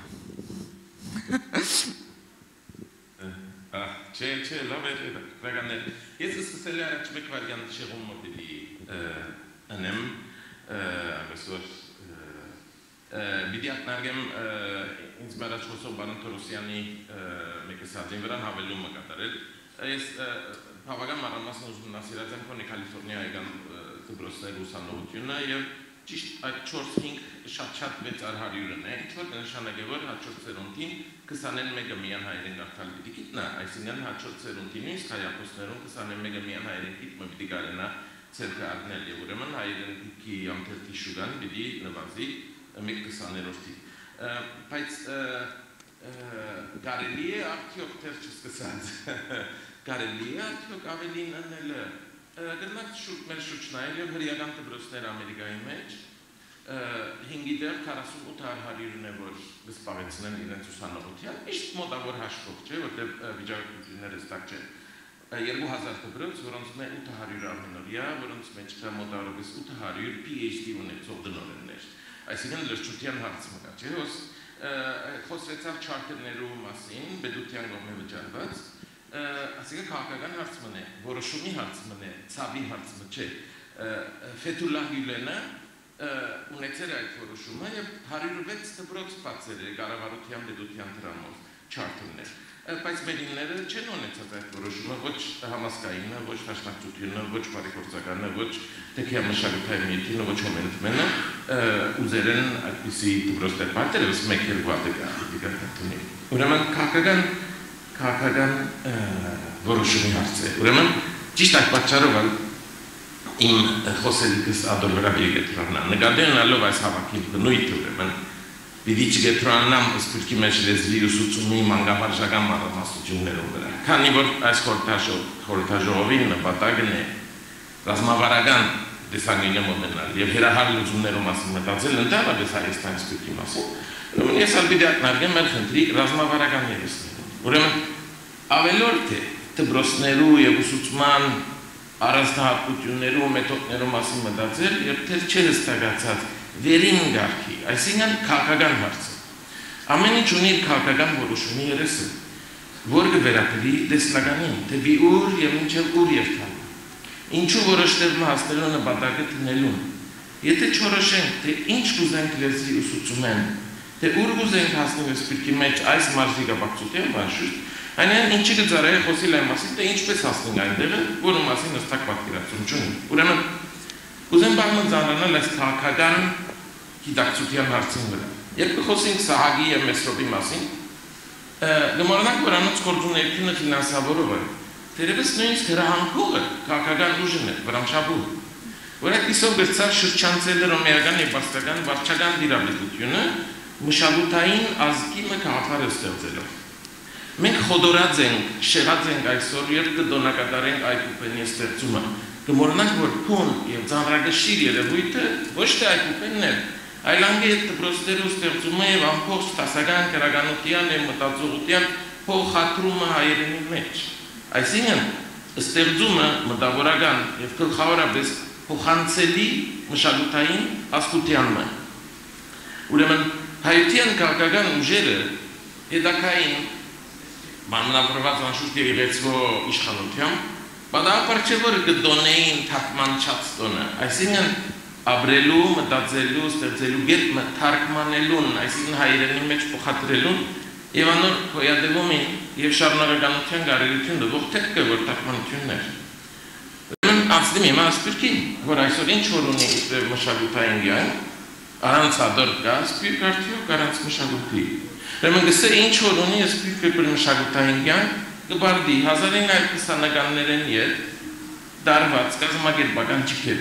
Չէ, լավ է, բրականներ։ Ես սկսել եմ առաջ մեկ վարյան շեղումը պիտի անեմ, ամեսոր պիտի ակնարգեմ ինձ մերաչ խոսող Բարոն Թորոսյանի մեկը սատին վրան հավելումը կատարել։ Ես բավական մանրամասն ուսումնասիրած եմ քոնի Կալիֆոռնիայական դպրոցների ուսանողությունը եւ ճիշտ այդ 4-5 շատ 600-ն է, ինչ-որ նշանակե որ հաջորդ սերունդին 21-ը միան հայերեն կարդալ պիտի գիտնա, այսինքն հաջորդ սերունդին նույնիսկ հայախոսներում 21-ը միան հայերեն գիտմը պիտի կարենա ցերկը առնել եւ ուրեմն հայրենիքի ամթերքի շուգան պիտի նվազի 1/20-րդի բայց կարելի է արդյոք դեռ չսկսած կարելի է արդյոք ավելին անելը գնաց մեր շուրջնայել եւ հրեական դպրոցներ Ամերիկայի մեջ 5-ի դեռ 48-100-ն է որ զբաղեցնեն իրենց ուսանողության միշտ մոտավոր հաշվով չէ որտեղ վիճակությունները ստակ չեն 2000 դպրոց որոնց մեջ 800 ամենօրյա որոնց մեջ կա մոտավորապես 800 PhD ունեցող դնորեններ այսինքն լրջության հարց մնա չէ խոսվեցավ չարտերներու մասին բեդության կողմէ վճարված այսինքն քաղաքական հարց մնա որոշումի հարց մնա ցավի հարց մնա չէ Ֆեթուլլահ Գյուլենը ունեցել այդ որոշումը եւ 106 դպրոց բացել է կառավարության պետության դրամով չարտերներ բայց մերինները չեն ունեցած այդ որոշումը ոչ համասկայինը ոչ դաշնակցությունը ոչ բարեգործականը ոչ թեքիա մշակութային միությունը ոչ հոմենտմենը ուզել են այդպիսի դպրոցներ բացել ըստ մեկ երկու ադեկատունի ուրեմն քաղաքական որոշումի հարց է ուրեմն ճիշտ այդ պատճառով իմ խոսելիքս ադորվրաբի գետրոնան նկատելով այս հավաքին բնույթը ուրեմն Պիտի չգետրոնանամ սպիրկի մեջ լեզվի ուսուցումի մանկավարժական մարմնասություններով վրա քանի որ այս խորհրդաժողովի նպատակն է ռազմավարական տեսանկյունը մոտենալ եւ հերահար լուծումներով մասին մտածել ընդհանրապես Հայաստանի սպիրկի մասին ուրեմն ես ալպիտի ակնարկեմ մեր խնդրի ռազմավարական երեսներում ուրեմն ավելորդ է դպրոցներու եւ ուսուցման առանձնահատկություններու մեթոդներու մասին մտածել եւ թե չհստակացած վերին գարքի, այսինքն քաղաքական հարցը։ Ամեն ինչ ունի քաղաքական որոշումի երեսը, որ կվերապրի տեսլականին, դեպի ուր եւ մինչեւ ուր երթալու։ Ինչու որոշներն հասնելու նպատակը տնելուն։ Եթե չորոշենք, թե ինչ կուզենք լեզվի ուսուցումեն, թե ուր կուզենք հասնել սպիրկի մեջ այս մարզի կապակցությամբ անշուշտ, այնեն ինչի կծարայ խոսիլ այն մասին, թե ինչպես հասնենք այնտեղը, որը մասին հստակ պատկերացում չունի։ Ուրեմն Ուզեմ բաղմն ծանրանալ այս քաղաքական գիտակցության հարցին վրա։ Երբ կխոսենք Սահագի և Մեսրոպի մասին, գմորանանք, որ անոնց գործունեությունը ֆինանսավորով է, թերևս նույնիսկ հրահանգողը քաղաքական ուժն է, վրանչաբուր, որ այդպիսով գծար շրջանցել ռոմեական և պարսկական վարչական դիրաբետությունը մշակութային ազգի մը քաղաքարը ստեղծելով։ Մենք խոդորած ենք, շեղած ենք այսօր, երբ կդոնակատարենք այդ ուպենի ստեղծումը, կմոռանանք, որ փուն եւ ծանրագշիր երևույթը ոչ թե այդ ուպենն է, այլ անգետ դպրոցներու ստեղծումը եւ ամբողջ տասական քրագանության եւ մտածողության փոխադրումը հայերենի մեջ։ Այսինքն, ստեղծումը մտավորական եւ գլխավորապես փոխանցելի մշակութային ազգությանն է։ Ուրեմն հայության քաղաքական ուժերը հետակային մանրավրված անշուշտ երևեցվո իշխանությամբ Բադապար չէ, որ գդոնեին թակմանչած տոնը, այսինքն ապրելու, մտածելու, ստեղծելու գետ թարգմանելուն, այսինքն հայերենի մեջ փոխադրելուն եւ անոր հոյադևում են եւ շարունակականության կարելություն դվող թեքը, որ թարգմանությունն էր։ Ուրեմն անցնում եմ ասպիրկին, որ այսօր ինչ որ ունի մշակութային գյան, առանց ադոր կա, սպիրկ արդյոք առանց մշակույթի։ Ուրեմն գսե ինչ որ ունի սպիրկը մշակութային գյան Գբարդի 1920-ականներեն ետ դարված կազմակերպական ճիքեր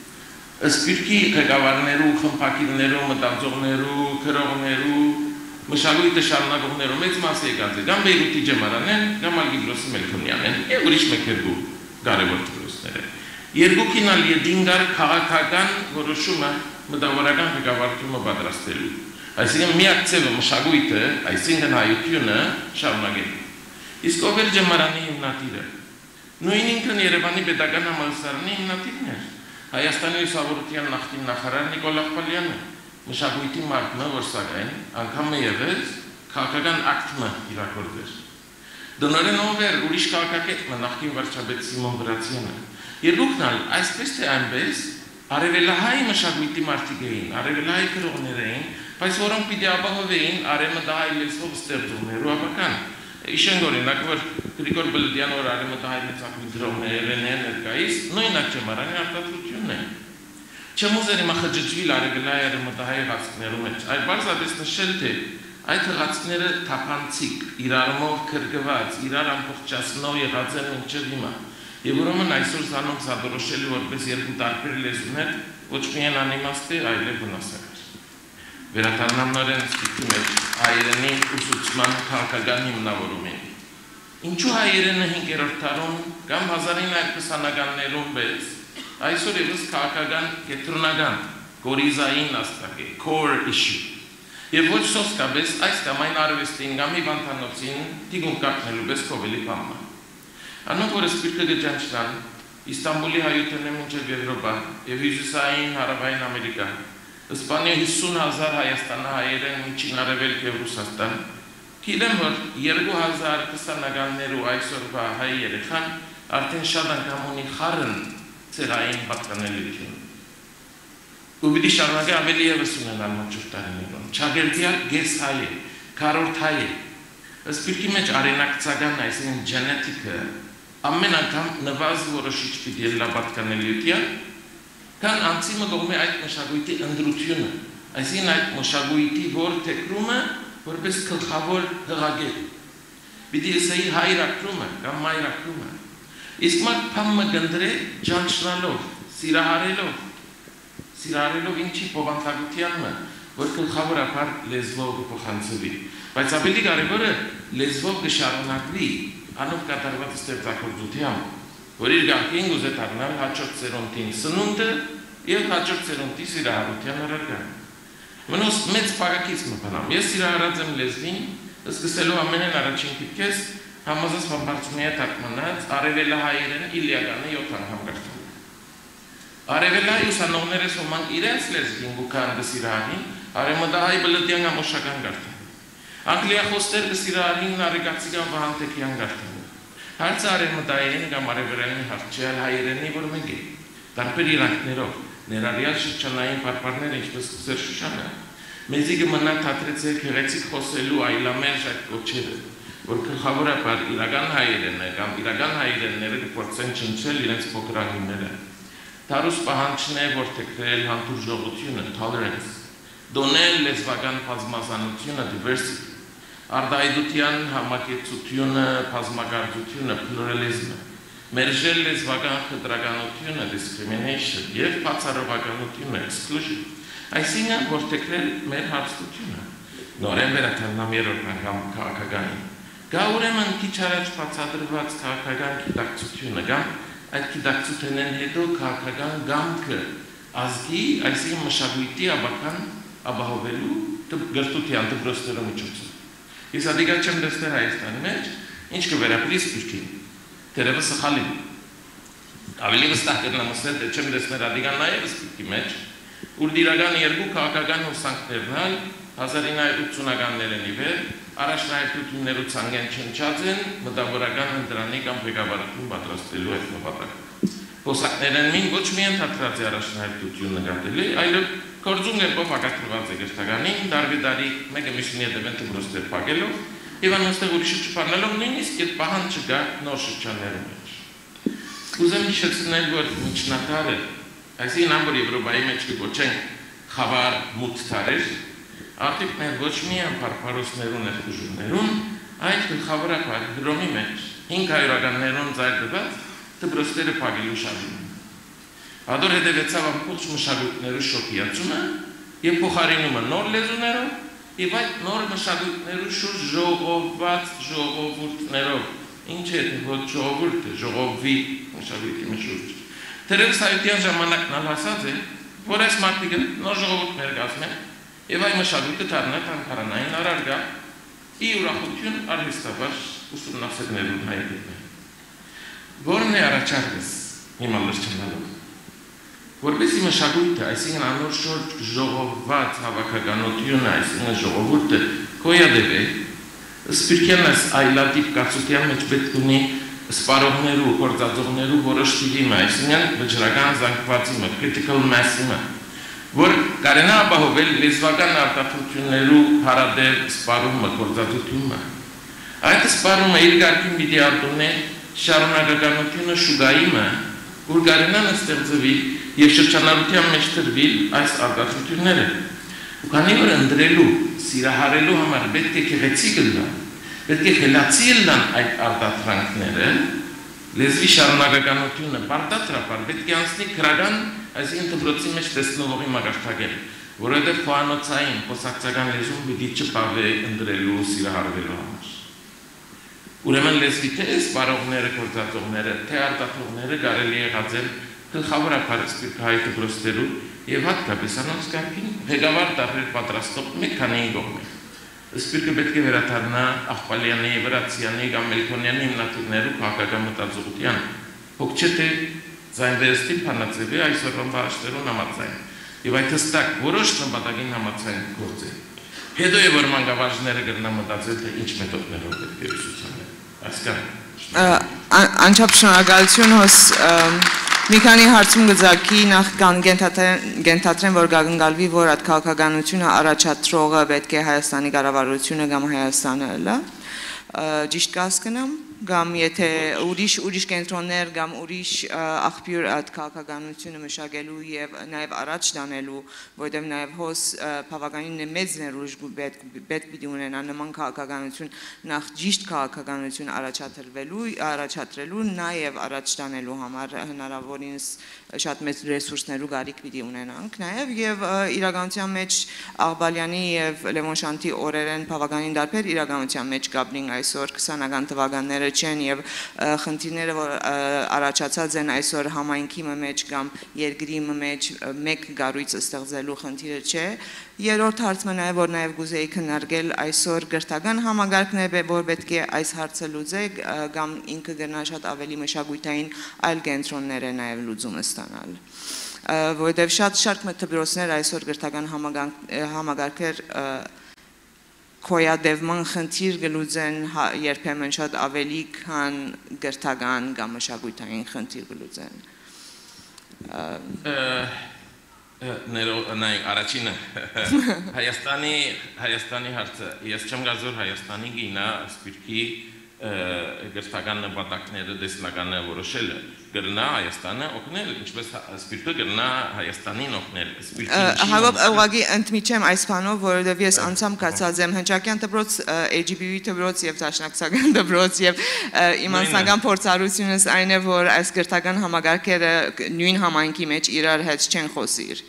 սպիրկի ղեկավարներու, խմբակիրներու, մտածողներու, քրողներու, մշակույթը շարունակողներու մեծ մաս եկած է կամ Բեյրութի ջեմարանեն, կամ Ալգիբրոսի Մելքոնյանեն եւ ուրիշ մեկ երկու կարևոր դպրոցներ են։ Երկուքին ալ յետինգար քաղաքական որոշումը մտավորական ղեկավարությունը պատրաստելու։ Այսինքն միակցելը մշակույթը, այսինքն հայությունը շարունակելու Իսկ ով էր ջեմարանի հիմնադիրը։ Նույն ինքն Երևանի պետական համալսարանի հիմնադիրն էր։ Հայաստանի ուսավորության նախկին նախարար Նիկոլ Աղբալյանը, մշակույթի մարդը, որ սակայն անգամ ևս քաղաքական ակտը իրականացրել։ Դոնորեն ով էր ուրիշ քաղաքագետ նախկին վարչապետ Սիմոն Վրացյանը։ Երկուքն ալ այսպես թե այնպես արևելահայ մշակույթի մարդիկ էին, արևելահայ քրոներ էին, բայց որոնք պիտի ապահովեին արևմտահայ լեզվով ստեղծողներու ապական Իշեն օրինակ, որ Գրիգոր Բլդյան որ արևմտահայ մեծակույն դրողներ են ներկայիս, նույնակ ջեմարանի արտադրությունն է։ Չեմ ուզեր հիմա խճճվել արևելահայ արևմտահայ հղացքներու մեջ, այլ բարձրապես նշել, թե այդ հղացքները թափանցիկ, իրարմով քրկված, իրար ամբողջացնող եղած են մինչև հիմա։ Եվ ուրեմն այսօր ցանոք սադորոշելի որպես երկու տարբեր լեզուներ ոչ միայն անիմաստ է, այլև վնասակար։ Վերադառնամ նորեն սկիզբի մեջ հայերենի ուսուցման քաղաքական հիմնավորումին։ Ինչու հայերենը 5-րդ դարում կամ 1920-ականներում բերեց այսօր եւս քաղաքական կենտրոնական գորիզային աստղ է, core issue։ Եվ ոչ սոսկաբես այս կամ այն արվեստին կամ հիվանդանոցին դիգուն կապնելու պես կովելի պամը։ Անոնք որ սպիրկը գճանչնան Իստանբուլի հայութենը մինչև Եվրոպա եւ հյուսիսային հարավային Ամերիկա, Իսպանիա 50,000 Հայաստանը հայերեն միջին արևելք եւ Ռուսաստան, գիտեմ որ 2020-ականներու այսօրվա հայ երեխան արդեն շատ անգամ ունի խառն ցերային պատկանելիություն։ Ու պիտի շարունակի ավելի ևս ունենալ մոտ տարիներում։ Չագերտյալ գես հայ է, քառորդ հայ է։ Սպիրկի մեջ արենակցական այսինքն ջենետիկը ամեն անգամ նվազ որոշիչ պիտի լա պատկանելիության, կան անցիմը կողմի այդ մշակույթի ընդրությունը, այսինքն այդ մշակույթի որ թեկրումը որպես գլխավոր հղագեր։ Պիտի ասեի հայրակրումը կամ մայրակրումը։ Իսկ մարդ փամը գնդրե ջանչնալով, սիրահարելով ինչի փոխանցակությանը, որ գլխավորապես լեզվով փոխանցվի։ Բայց ավելի կարևորը լեզվով կշարունակվի անով կատարված ստեղծագործությամբ, որ իր գաղտնին ուզե դառնալ հաջորդ սերունդին սնունդը եւ հաջորդ սերունդի սիրահարության առարկան։ Մնոց մեծ փակակից մտանամ։ Ես սիրահարած եմ լեզվին, սկսելով ամենեն առաջին քիքես համազես բարձունիա թարգմանած արևելահայերեն իլիականը 7 անգամ գրել։ Արևելահայ ուսանողները սոմանք իրենց լեզվին գուքան դսիրահին, արևմտահայ բլդյան ամոշական գրել։ Անգլիախոստեր կսիրահարին արեգացիկան վահանտեքյան գարտան։ Հարցը արևմտային կամ արևելային հարցել հայերենի որ մեկ է։ Տարբեր իրանքներով, ներառյալ շրջանային պարպարներ ինչպես Սեր Շուշանը, մեզի կմնա թատրեցել գեղեցիկ խոսելու այլամերժ այդ կոչերը, որ գլխավորապես իրական հայերենը կամ իրական հայերենները կփորձեն ճնշել իրենց փոքրագինները։ Դարուս պահանջն է որ թեքրել հանդուրժողությունը, tolerance, դոնել լեզվական բազմազանությունը, diversity, արդայդության համակեցությունը, բազմագործությունը, pluralism, մերժել լեզվական խտրականությունը, discrimination եւ բացառողականությունը, exclusion, այսինքն որ թեքրել մեր հարստությունը։ Նորեն վերադառնամ երրորդ անգամ քաղաքականին։ Գա ուրեմն քիչ առաջ բացատրված քաղաքական գիտակցությունը կամ այդ գիտակցությունն հետո քաղաքական գամքը ազգի, այսինքն մշակույթի աբական ապահովելու գրթության դպրոցների միջոցով։ Ես ադիգա չեմ դստեր Հայաստանի մեջ, ինչ կվերապրի սպիրկին, դերևս սխալին։ Ավելի վստահ կրնամ ասել, թե չեմ դստեր ադիգան նաև սպիրկի մեջ, ուր դիրական երկու քաղաքական հոսանքներն 1980-ականներն ի վեր առաջնահերթություններու ցանգեն չնչած են մտավորական ընտրանի կամ ղեկավարություն պատրաստելու այդ նպատակով։ Հոսանքներն մին ոչ միայն թատրած է առաջնահերթություն նկատելի, այլև գործում են փոխակացված է գերտականին, դարվի մեկը միշնի հետևեն դպրոցներ փակելով, եւ անստեղ ուրիշ չփառնելով նույնիսկ այդ պահանջ չկա նոր շրջաններում մեջ։ Ուզեմ հիշեցնել, որ միջնակարգը, այսինքն ամբողջ Եվրոպայի մեջ կոչեն խավար մութ տարեր, արդյոք մեր ոչ միայն փառփարոսներուն եւ ուժներուն, այլ գլխավորապես դրոմի մեջ 500-ականներուն զայրված դպրոցները փակելու շարժումը։ Ադոր հետևեցավ ամբողջ մշակույթներու շոկիացումը եւ փոխարինումը նոր լեզուներով եւ այդ նոր մշակույթներու շուրջ ժողովված ժողովուրդներով։ Ինչ է ոչ ժողովուրդը, ժողովի մշակույթի մեջ։ Դերևս հայության ժամանակն հասած է, որ այս մարդիկը նոր ժողովուրդներ կազմեն եւ այ մշակույթը դառնա թանկարանային առարգա ի ուրախություն արհեստաբար ուսումնասիրներուն հայերեն։ Որն է առաջարկս հիմա լրջանալով։ Որպեսզի մշակույթը, այսինքն անոր շուրջ ժողովված հավաքականությունը, այսինքն ժողովուրդը կոյադեվե, սպիրկենս այլատիպ կացության մեջ պետք ունի սպարողներու, գործածողներու որոշ տիվիմը, այսինքն վճռական զանգվածիմը, critical mass-իմը, որ կարենա ապահովել լեզվական արտադրություններու հարադեր սպարումը, գործածությունը։ Այդ սպարումը իր գարկին պիտի արտունե շարունակականությունը շուգայիմը, որ կարենան ստեղծվի եւ շրջանառության մեջ տրվի այս արտադրությունները։ Ու քանի որ ընդրելու, սիրահարելու համար պետք է գեղեցիկ լինեն, պետք է խելացի լինեն այդ արտադրանքները, Լեզվի շարունակականությունը պարտադրաբար պետք է անցնի քրական, այսինքն դպրոցի մեջ տեսնողի մագարտակել, որովհետև խոհանոցային խոսակցական լեզուն պիտի չպավե ընդրելու սիրահարվելու համար։ Ուրեմն լեզվի թե սպառողները, գործածողները, թե արտադրողները կարելի է ղացել գլխավորապես սպիրկահայ դպրոցներում եւ հատկապես անոնց կարգին ղեկավար դառնել պատրաստող մեկ քանի կողմ է։ Սպիրկը պետք է վերադառնա Աղբալյանի, Վրացյանի կամ Մելքոնյանի հիմնադիրներու քաղաքական մտածողության հոգչեթե զայնվերստի փանացեվի այսօրվա բաժներուն համաձայն։ Եվ այդ հստակ որոշ նպատակին համաձայն գործ է։ Հետո է որ մանկավարժները կգնան մտածել թե ինչ մեթոդներով պետք է ուսուցանել։ Անչափ շնորհակալություն հոս մի քանի հարցում գծակի նախ գենթատրեն որ գագնգալվի որ այդ քաղաքականությունը առաջադրողը պետք է Հայաստանի կառավարությունը կամ Հայաստանը լա ճիշտ կասկնամ կամ եթե ուրիշ կենտրոններ կամ ուրիշ աղբյուր այդ քաղաքականությունը մշակելու եւ նաեւ առաջ տանելու որովհետեւ նաեւ հոս բավականին մեծ ներուժ պետք պիտի ունենա նման քաղաքականություն նախ ճիշտ քաղաքականություն առաջադրելու նաեւ առաջ տանելու համար հնարավորինս շատ մեծ ռեսուրսներու գարիք պիտի ունենանք նաեւ եւ իրականության մեջ Աղբալյանի եւ Լևոն Շանթի օրերեն բավականին դարբեր իրականության մեջ կապնին այսօր 20-ական թվականները չեն եւ խնդիրները որ առաջացած են այսօր համայնքի մեջ կամ երկրի մեջ մեկ գառույց ստեղծելու խնդիրը չէ երրորդ հարցը նաեւ որ նաեւ գուզեի քննարկել այսօր գրթական համագարկն է որ պետք է այս հարցը լուծե կամ ինքը գնա շատ ավելի մշակութային այլ կենտրոններ է նաեւ լուծումը ստանալ որովհետեւ շատ դպրոցներ այսօր գրթական համագարկեր Քոյադևման խնդիր գլուծեն երբեմն շատ ավելի քան գրթական կամ մշակութային խնդիր գլուծեն նայեք առաջինը Հայաստանի հարցը ես չեմ գազոր Հայաստանի գինա սպիրկի գրթական նպատակները դեսնականը որոշելը գրնա Հայաստանը օգնել ինչպես սպիրկը գրնա Հայաստանին օգնել Հաղով ուղղակի ընդմիջեմ այս բանով որովհետև ես անցամ կացած եմ հնչակյան դպրոց AGB դպրոց եւ Տաշնակցական դպրոց եւ իմ անձնական փորձառությունս այն է որ այս գրթական համագարկերը նույն համայնքի մեջ իրար հետ չեն խոսիր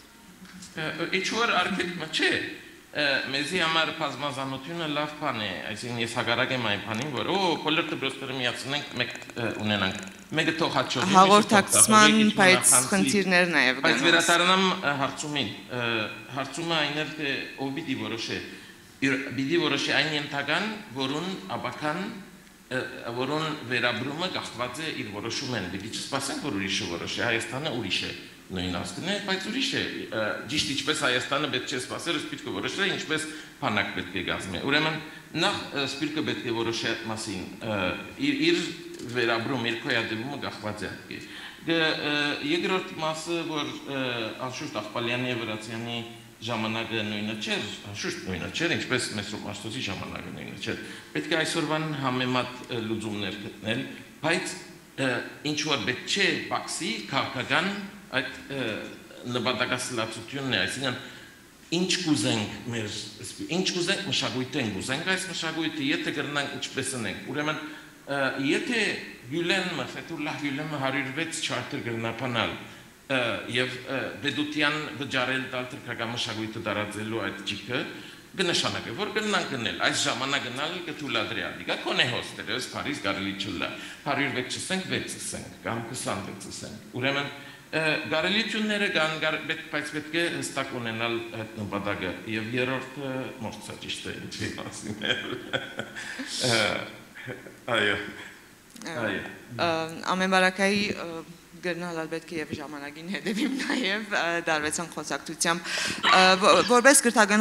Ինչ որ արկետը չէ Մեզի համար բազմազանությունը լավ բան է, այսինքն ես հակառակ եմ այն բանին, որ բոլոր դպրոցները միացնենք, մեկ ունենանք, մեկը թող հաջողի, հաղորդակցման բայց խնդիրներ նաև Բայց վերադառնամ հարցումին, հարցումը այն էր, թե ով պիտի որոշի, պիտի որոշի այն ենթական, որուն աբական, որուն վերաբրումը գաղթված է իր որոշումեն, պիտի չսպասենք, որ ուրիշը որոշի, Հայաստանը ուրիշ է նույն ասկն է, բայց ուրիշ է, ճիշտ ինչպես Հայաստանը պետք չէ սպասել, սպիրկը որոշել է, ինչպես բանակ պետք է գազմի։ Ուրեմն նախ սպիրկը պետք է որոշի մասին, իր վերաբրում, իր քոյադևումը գաղթված է։ Երկրորդ մասը, որ անշուշտ Աղբալյանի եւ Վրացյանի ժամանակը նույնը չէր, անշուշտ նույնը չէր, ինչպես Մեսրոպ Մաշտոցի ժամանակը նույնը չէր։ Պետք է այսօրվան համեմատ լուծումներ գտնել, բայց ինչ որ պետք չէ բացի քաղաքական այդ նպատակասլացությունն է, այսինքն ինչ կուզենք մեր, ինչ կուզենք մշակույթեն կուզենք այս մշակույթը, եթե կրնանք ինչպես ընենք, ուրեմն եթե Գյուլենը, Ֆեթուլլահ Գյուլենը 106 չարտեր գրնապանալ եւ Բեդուտյան վճարել տալ թրքական մշակույթը դարածելու այդ ջիքը կնշանակի, որ կնանք գնել, այս ժամանակ գնալ կթուլադրի ադիկա, կոնե հոստերս, Փարիզ կարելի չլա, 106 չսենք, 6 սենք, կամ 26 սենք, ուրեմն Գարելիությունները կան, բայց պետք է հստակ ունենալ այդ նպատակը եւ երրորդը մորցա ճիշտ է ինչի մասին Ամեն բարակայի գրնալալ պետք է եւ ժամանակին հետևիմ նաեւ դարվեցան խոսակցությամբ որպես գրթական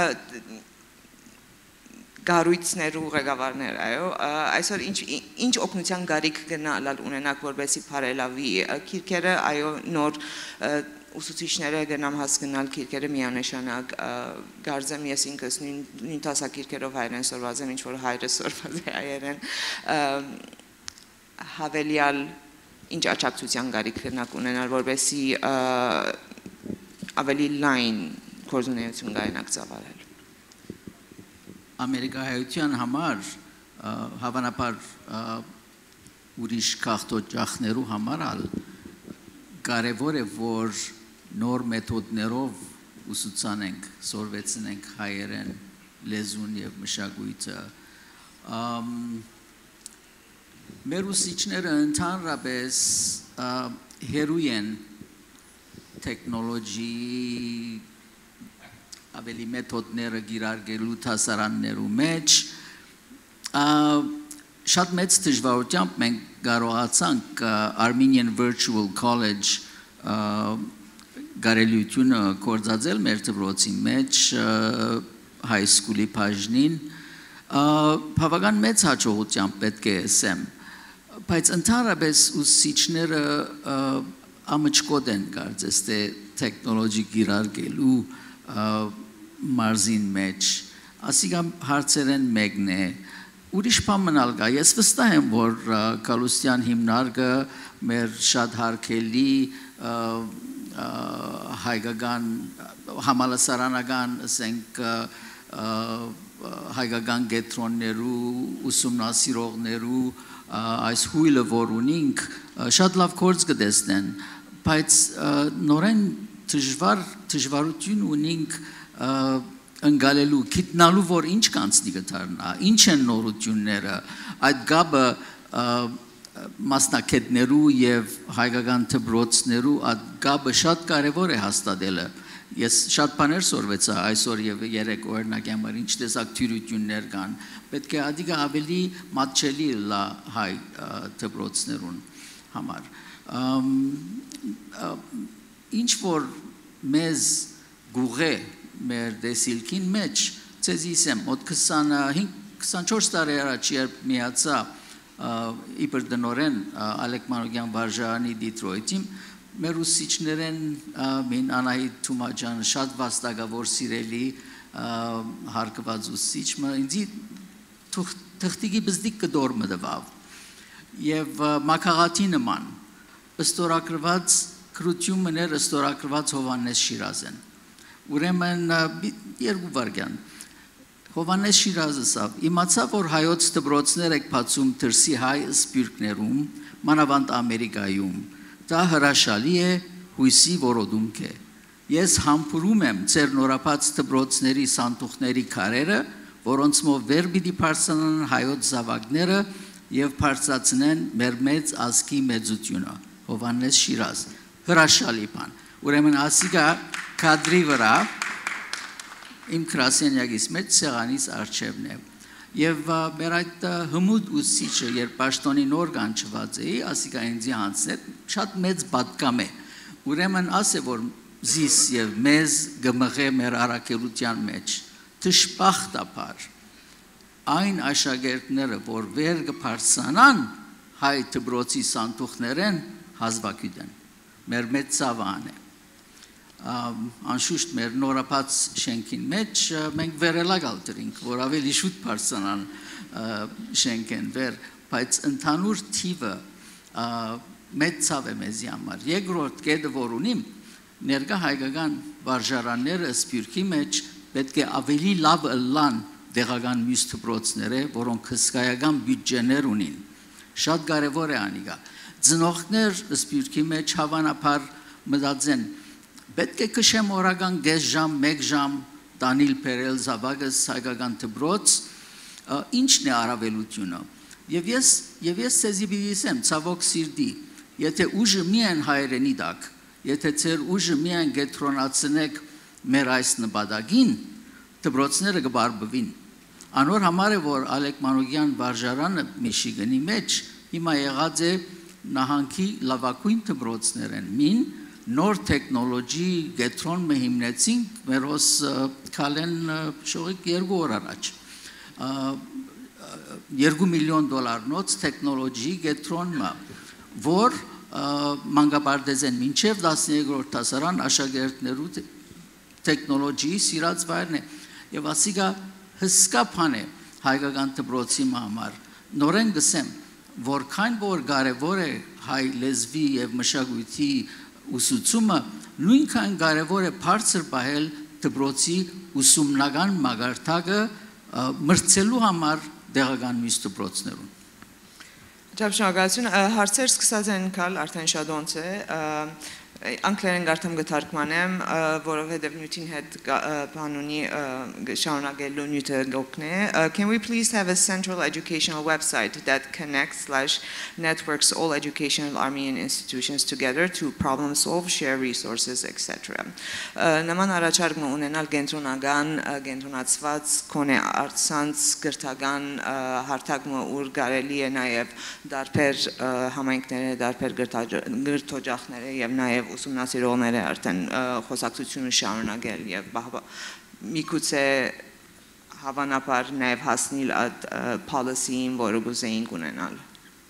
գառույցներու ղեկավարներ, այո, այսօր ինչ օգնության գարիք գնալ ունենակ որպեսի բարելավի քիրքերը, այո, նոր ուսուցիչները գնամ հասկանալ քիրքերը միանշանակ գարձեմ ես ինքս նույն տասակիրքերով հայերեն սորված եմ, ինչ որ հայրը սորված է հայերեն հավելյալ ինչ աճակցության գարիք գնակ ունենալ որպեսի ավելի լայն գործունեություն գայնակ ծավալել Ամերիկայության համար հավանաբար ուրիշ քաղաքոջախներու համար կարևոր է որ նոր մեթոդներով ուսուցանենք, սորվեցնենք հայերեն լեզուն եւ մշակույթը մեր ուսուցիչները ընդհանրապես հերույ են տեխնոլոգի ավելի մեթոդները գիրարգելու հասարաններու մեջ շատ մեծ դժվարությամբ մենք կարողացանք Armenian Virtual College գարելությունը կորցածել մեր դպրոցի մեջ high school-ի բաժնին բավական մեծ հաջողությամբ պետք է ասեմ բայց ընդհանրապես ուսուցիչները ամճկոտ են կարծես թե տեխնոլոգի գիրարգելու մարզին մեջ ասիկա հարցերեն մեկն է ուրիշ բան մնալ կա ես վստահ եմ որ Գալուստյան հիմնարկը մեր շատ հարգելի հայկական համալսարանական ասենք հայկական գետրոններու ուսումնասիրողներու այս հույլը որ ունենք շատ լավ գործ կտեսնեն բայց նորեն դժվարություն ունենք ընկալելու գիտնալու որ ինչ կանցնի կդառնա ինչ են նորությունները այդ գաբը մասնակիցներու եւ հայկական դպրոցներու այդ գաբը շատ կարեւոր է հաստատելը ես շատ բաներ սորվեցա այսօր եւ երեք օրինակ համար ինչ տեսակ թյուրություններ կան պետք է ադիգա ավելի մատչելի լա հայ դպրոցներուն համար ինչ որ մեզ գուղե մեր դեսիլքին մեջ ցեզիս եմ մոտ 25-24 տարի առաջ երբ միացա իբր դնորեն Ալեք Մանուկյան վարժարանի Դիտրոյթին մեր ուսուցիչներեն մին Անահիտ Թումաջան շատ վաստակավոր սիրելի հարգված ուսուցիչ ինձ թղթիկի բզդիկ կդոր մտավ եւ մակաղաթի նման ըստորագրված քրություններ ըստորագրված Հովանես Շիրազեն ուրեմն երկու վարքյան Հովանես Շիրազը իմացավ որ հայոց դպրոցներ եք բացում դրսի հայ սպյուրքներում մանավանդ Ամերիկայում դա հրաշալի է հույսի որոդումք է ես համբուրում եմ ձեր նորապած դպրոցների սանտուղների քարերը որոնցմով վեր պիտի բարձրանան հայոց զավակները եւ բարձրացնեն մեր մեծ ազգի մեծությունը Հովանես Շիրազ հրաշալի բան ուրեմն ասիկա կադրի վրա իմ գրասենյակից մեջ սեղանից արջևն է եւ մեր այդ հմուտ ուսուցիչը երբ պաշտոնի նոր կանչված էի ասիկա ինձ հանցնել շատ մեծ պատկամ է ուրեմն ասե որ զիս եւ մեզ գմղե մեր առաքելության մեջ դժբախտաբար այն աշակերտները որ վեր կբարձրանան հայ դպրոցի սանտուղներեն հազվագյուտ են մեր մեծ ցավան է անշուշտ մեր նորապած շենքին մեջ մենք վերելագալ դրինք որ ավելի շուտ բարձրանան շենքեն վեր բայց ընդհանուր թիվը մեծ ցավ է մեզի համար երկրորդ կետը որ ունիմ ներկա հայկական վարժարանները սպյուրքի մեջ պետք է ավելի լավ լան դեղական մյուս դպրոցները որոնք հսկայական բյուջեներ ունին շատ կարևոր է անիկա ծնողներ սպյուրքի մեջ հավանաբար մտածեն պետք է քշեմ օրական 5 ժամ 1 ժամ Դանիլ Պերել Զավագս հայկական դպրոց ինչն է առավելությունը եւ ես ցեզի բիզեմ ցավոք սիրտի եթե ուժը միայն հայերենի դակ եթե ծեր ուժը միայն գետրոնացնեք մեր այս նպատակին դպրոցները կբարբվին անոր համար է որ Ալեք Մանուկյան վարժարանը Միշիգանի մեջ հիմա եղած է նահանգի լավագույն դպրոցներն մին նոր տեխնոլոգի գետրոն մը հիմնեցինք մերոս քալեն շողիկ 2 օր առաջ $2 միլիոն նոց տեխնոլոգի գետրոն մը որ մանկապարտեզեն մինչև 13-րդ դասարան աշակերտներու տեխնոլոգի սիրած վայրն է եւ ասիկա հսկա բան է հայկական դպրոցի համար նորեն գսեմ որքան որ կարևոր է հայ լեզվի եւ մշակույթի ուսուցումը նույնքան կարևոր է բարձր պահել դպրոցի ուսումնական մագարտակը մրցելու համար դեղական մյուս դպրոցներուն Ջավ շնորհակալություն, հարցեր սկսած են կալ արդեն շատ ոնց է, անգլերեն գարտեմ գթարկմանեմ, որովհետև նյութին հետ բանունի շարունակելու նյութը գոքն է. Can we please have a central educational website that connects/networks all educational Armenian institutions together to problem solve, share resources, etc. Նման առաջարկը ունենալ կենտրոնացված կոնե արցանց գրթական հարթակը ուր կարելի է նաև դարբեր համայնքները, դարբեր գրթօջախները եւ նաև ուսումնասիրողները արդեն խոսակցությունը շարունակել եւ միգուցե հավանաբար նաև հասնել այդ policy-ին, որը գուզեին ունենալ։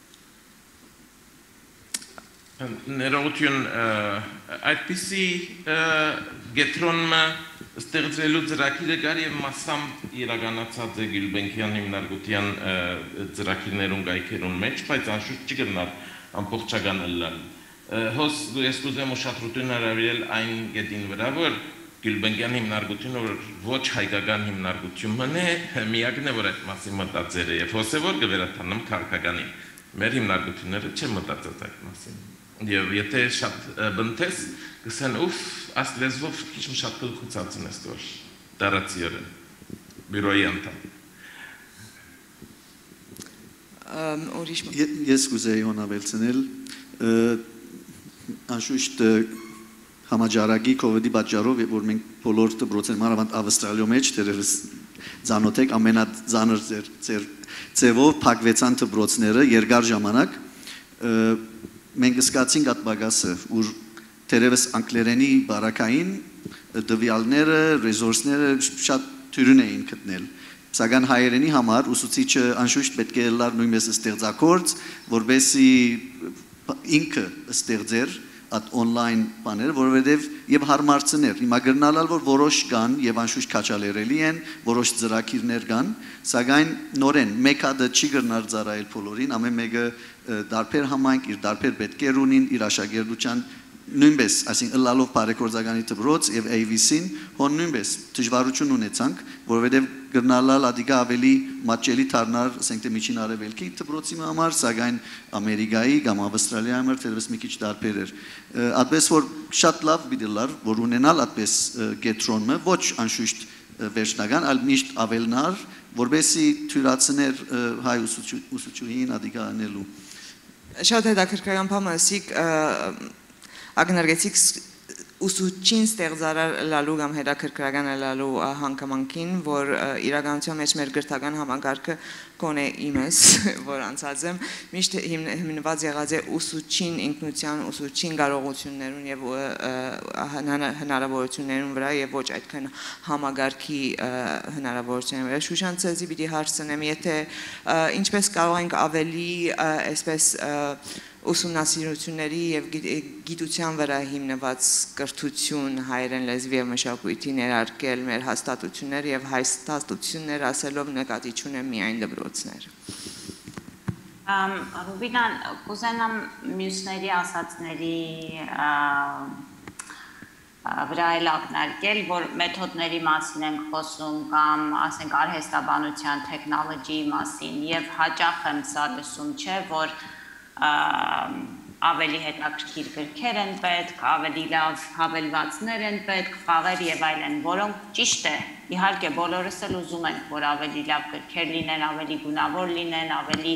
Ներողություն, այդպիսի գետրոնը ստեղծելու ծրագիրը կար եւ մասամբ իրականացած է Գյուլբենկյան հիմնարկության ծրագիրներուն գայքերուն մեջ, բայց անշուշտ չգնար ամբողջական ըլլալ։ Հոս ես կուզեմ ուշադրություն հրավիրել այն գետին վրա, որ Գյուլբենկյան հիմնարկությունը ոչ հայկական հիմնարկությունն է, միակն է, որ այդ մասին մտածել է եւ հոսե որ կվերաթանամ քաղաքականին։ Մեր հիմնարկությունները չեն մտածած այդ մասին։ Եվ եթե շատ բնտես, կսեն ուֆ, աս լեզվով քիչ շատ կլխուցածն ես դոր դարացիորը բյուրոյի անդամ։ Ես կուզեի հոնավելցնել անշուշտ համաճարակի կովիդի պատճառով, որ մենք բոլոր դպրոցներ մանավանդ Ավստրալիո մեջ դերևս ցանոթ ամենածանր ձևով փակվեցան դպրոցները երկար ժամանակ մենք զգացինք այդ բագասը որ դերևս անգլերենի բարակային դվյալները ռեսուրսները շատ թյուրին էին գտնել սակայն հայերենի համար ուսուցիչը անշուշտ պետք է լար նույնպես ստեղծագործ որովհետեւ ինքը ստեղծեր at online բաներ, որովհետև եւ հարմարցներ։ Հիմա գրնալալ որ որոշ կան եւ անշուշտ քաչալերելի են, որոշ ծրագիրներ կան, սակայն նորեն մեկ հատը չի գրնալ ծառայել բոլորին, ամեն մեկը դարբեր համայնք իր դարբեր պետքեր ունին, իր աշակերտության նույնպես, այսինքն ըլլալով բարեգործականի դպրոց եւ AVC-ին, հոն նույնպես դժվարություն ունեցանք, որովհետև գրնալալ ադիգա ավելի մատչելի դառնար, ասենք թե միջին արևելքի դպրոցի համար, սակայն Ամերիկայի կամ Ավստրալիայի համար դերևս մի քիչ տարբեր էր։ Այդպես որ շատ լավ բիդելար, որ ունենալ այդպես գետրոնը ոչ անշուշտ վերջնական, այլ միշտ ավելնար, որբեսի թյուրացներ հայ ուսուցչուհին ադիգա անելու։ Շատ հետաքրքրական բան ասիկ ակնարկեցիք ուսուցչին ստեղծարարելու կամ հետաքրքրական լալու հանգամանքին, որ իրականության մեջ մեր գրթական համակարգը կոնե իմես, որ անցած եմ, միշտ հիմնված եղած է ուսուցչին ինքնության, ուսուցչին կարողություններուն եւ հնարավորություններուն վրա եւ ոչ այդքան համակարգի հնարավորություններուն վրա։ Շուշան ցեզի պիտի հարցնեմ, եթե ինչպես կարող ենք ավելի այսպես ուսումնասիրությունների եւ գիտության վրա հիմնված կրթություն հայերեն լեզվի եւ մշակույթի ներարկել մեր հաստատություններ եւ հաստատություններ ասելով նկատի չունեմ միայն դպրոցներ։ Ռուբինան, կուզենամ մյուսների ասածների վրա էլ ակնարկել, որ մեթոդների մասին ենք խոսում կամ ասենք արհեստաբանության տեխնոլոգիի մասին եւ հաճախ եմ սա լսում, չէ, որ ավելի հետաքրքիր գրքեր են պետք, ավելի լավ հավելվածներ են պետք, խաղեր եւ այլն, որոնք ճիշտ է, իհարկե բոլորս էլ ուզում ենք, որ ավելի լավ գրքեր լինեն, ավելի գունավոր լինեն, ավելի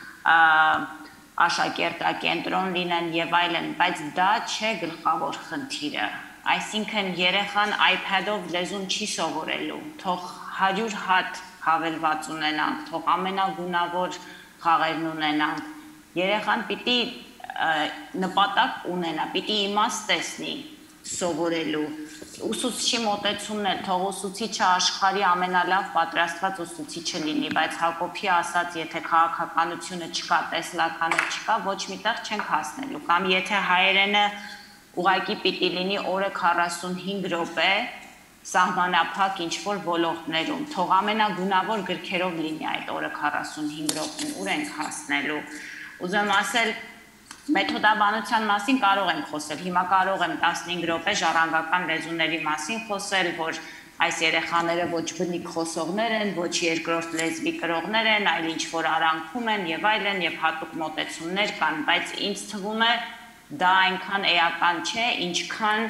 աշակերտակենտրոն լինեն եւ այլն, բայց դա չէ գլխավոր խնդիրը։ Այսինքն երեխան iPad-ով լեզուն չի սովորելու, թող 100 հատ հավելված ունենանք, թող ամենագունավոր խաղերն ունենանք։ Երեխան պիտի նպատակ ունենա, պիտի իմաստ տեսնի սովորելու։ Ուսուցչի մոտեցումն էլ թող ուսուցիչը աշխարհի ամենալավ պատրաստված ուսուցիչը լինի, բայց Հակոբի ասած, եթե քաղաքականությունը չկա, տեսլականը չկա, ոչ միտեղ չենք հասնելու։ Կամ եթե հայերենը ուղղակի պիտի լինի օրը 45 րոպե սահմանափակ ինչ-որ ոլորտներում, թող ամենագունավոր գրքերով լինի այդ օրը 45 րոպեն, ուր ենք հասնելու։ Ուզում ասել, մեթոդաբանության մասին կարող ենք խոսել, հիմա կարող եմ 15 րոպե ժառանգական լեզուների մասին խոսել, որ այս երեխաները ոչ բնիկ խոսողներ են, ոչ երկրորդ լեզվի կրողներ են, այլ ինչ որ արանքում են եւ այլն եւ հատուկ մոտեցումներ կան, բայց ինձ թվում է դա այնքան էական չէ, ինչքան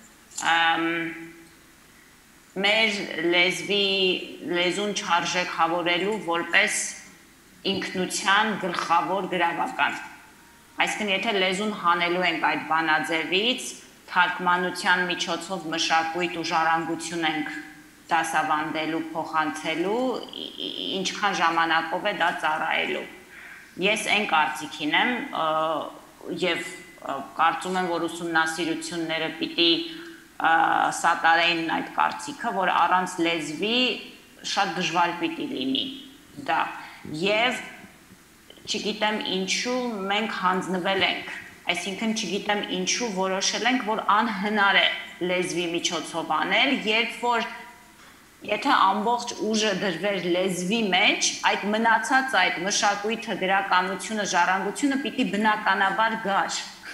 մեր լեզուն չարժեքավորելու որպես ինքնության գլխավոր գրավական։ Այսինքն եթե լեզուն հանելու ենք այդ բանաձևից, թարգմանության միջոցով մշակույթ ու ժառանգություն ենք դասավանդելու, փոխանցելու, ինչքան ժամանակով է դա ծառայելու։ Ես այն կարծիքին եմ եւ կարծում եմ, որ ուսումնասիրությունները պիտի սատարեին այդ կարծիքը, որ առանց լեզվի շատ դժվար պիտի լինի դա։ Եվ չգիտեմ ինչու մենք հանձնվել ենք, այսինքն չգիտեմ ինչու որոշել ենք, որ անհնար է լեզվի միջոցով անել, երբ որ եթե ամբողջ ուժը դրվեր լեզվի մեջ, այդ մնացած այդ մշակույթը, գրականությունը, ժառանգությունը պիտի բնականաբար գար։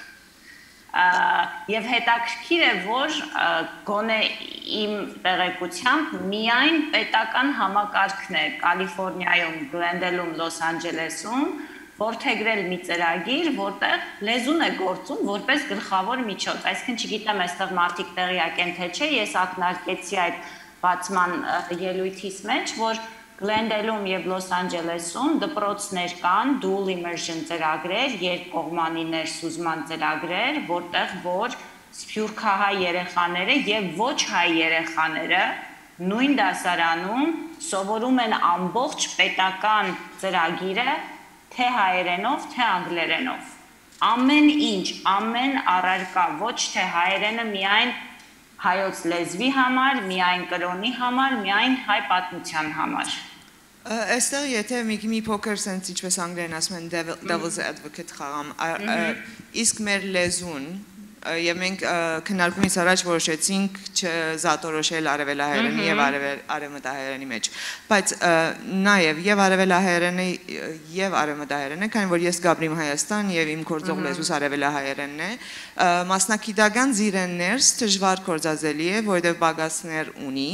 Եվ հետաքրքիր է, որ գոնե իմ տեղեկությամբ միայն պետական համակարգն է Կալիֆոռնիայում, Գլենդելում, Լոս Անջելեսում որդեգրել մի ծրագիր, որտեղ լեզուն է գործում որպես գլխավոր միջոց։ Այսինքն չգիտեմ այստեղ մարդիկ տեղյակ են թե չէ, ես ակնարկեցի այդ բացման ելույթիս մեջ, որ Գլենդելում եւ Լոս Անջելեսում դպրոցներ կան, dual immersion ծրագրեր, երկկողմանի ներսուզման ծրագրեր, որտեղ որ սփյուռքահայ երեխաները եւ ոչ հայ երեխաները նույն դասարանում սովորում են ամբողջ պետական ծրագիրը թե հայերենով, թե անգլերենով։ Ամեն ինչ, ամեն առարկա, ոչ թե հայերենը միայն հայոց լեզվի համար, միայն կրոնի համար, միայն հայ պատմության համար։ Այստեղ եթե մի փոքր sense ինչպես անգլերեն ասում են devil's advocate խաղամ, իսկ մեր լեզուն եւ մենք քննարկումից առաջ որոշեցինք չզատորոշել արևելահայերենի եւ արևմտահայերենի մեջ, բայց նաեւ եւ արևելահայերենը եւ արևմտահայերենը, քանի որ ես Գաբրիմ Հայաստան եւ իմ գործող լեզուս արևելահայերենն է, մասնակիտական զիրեններս դժվար կործածելի է, որովհետեւ բագասներ ունի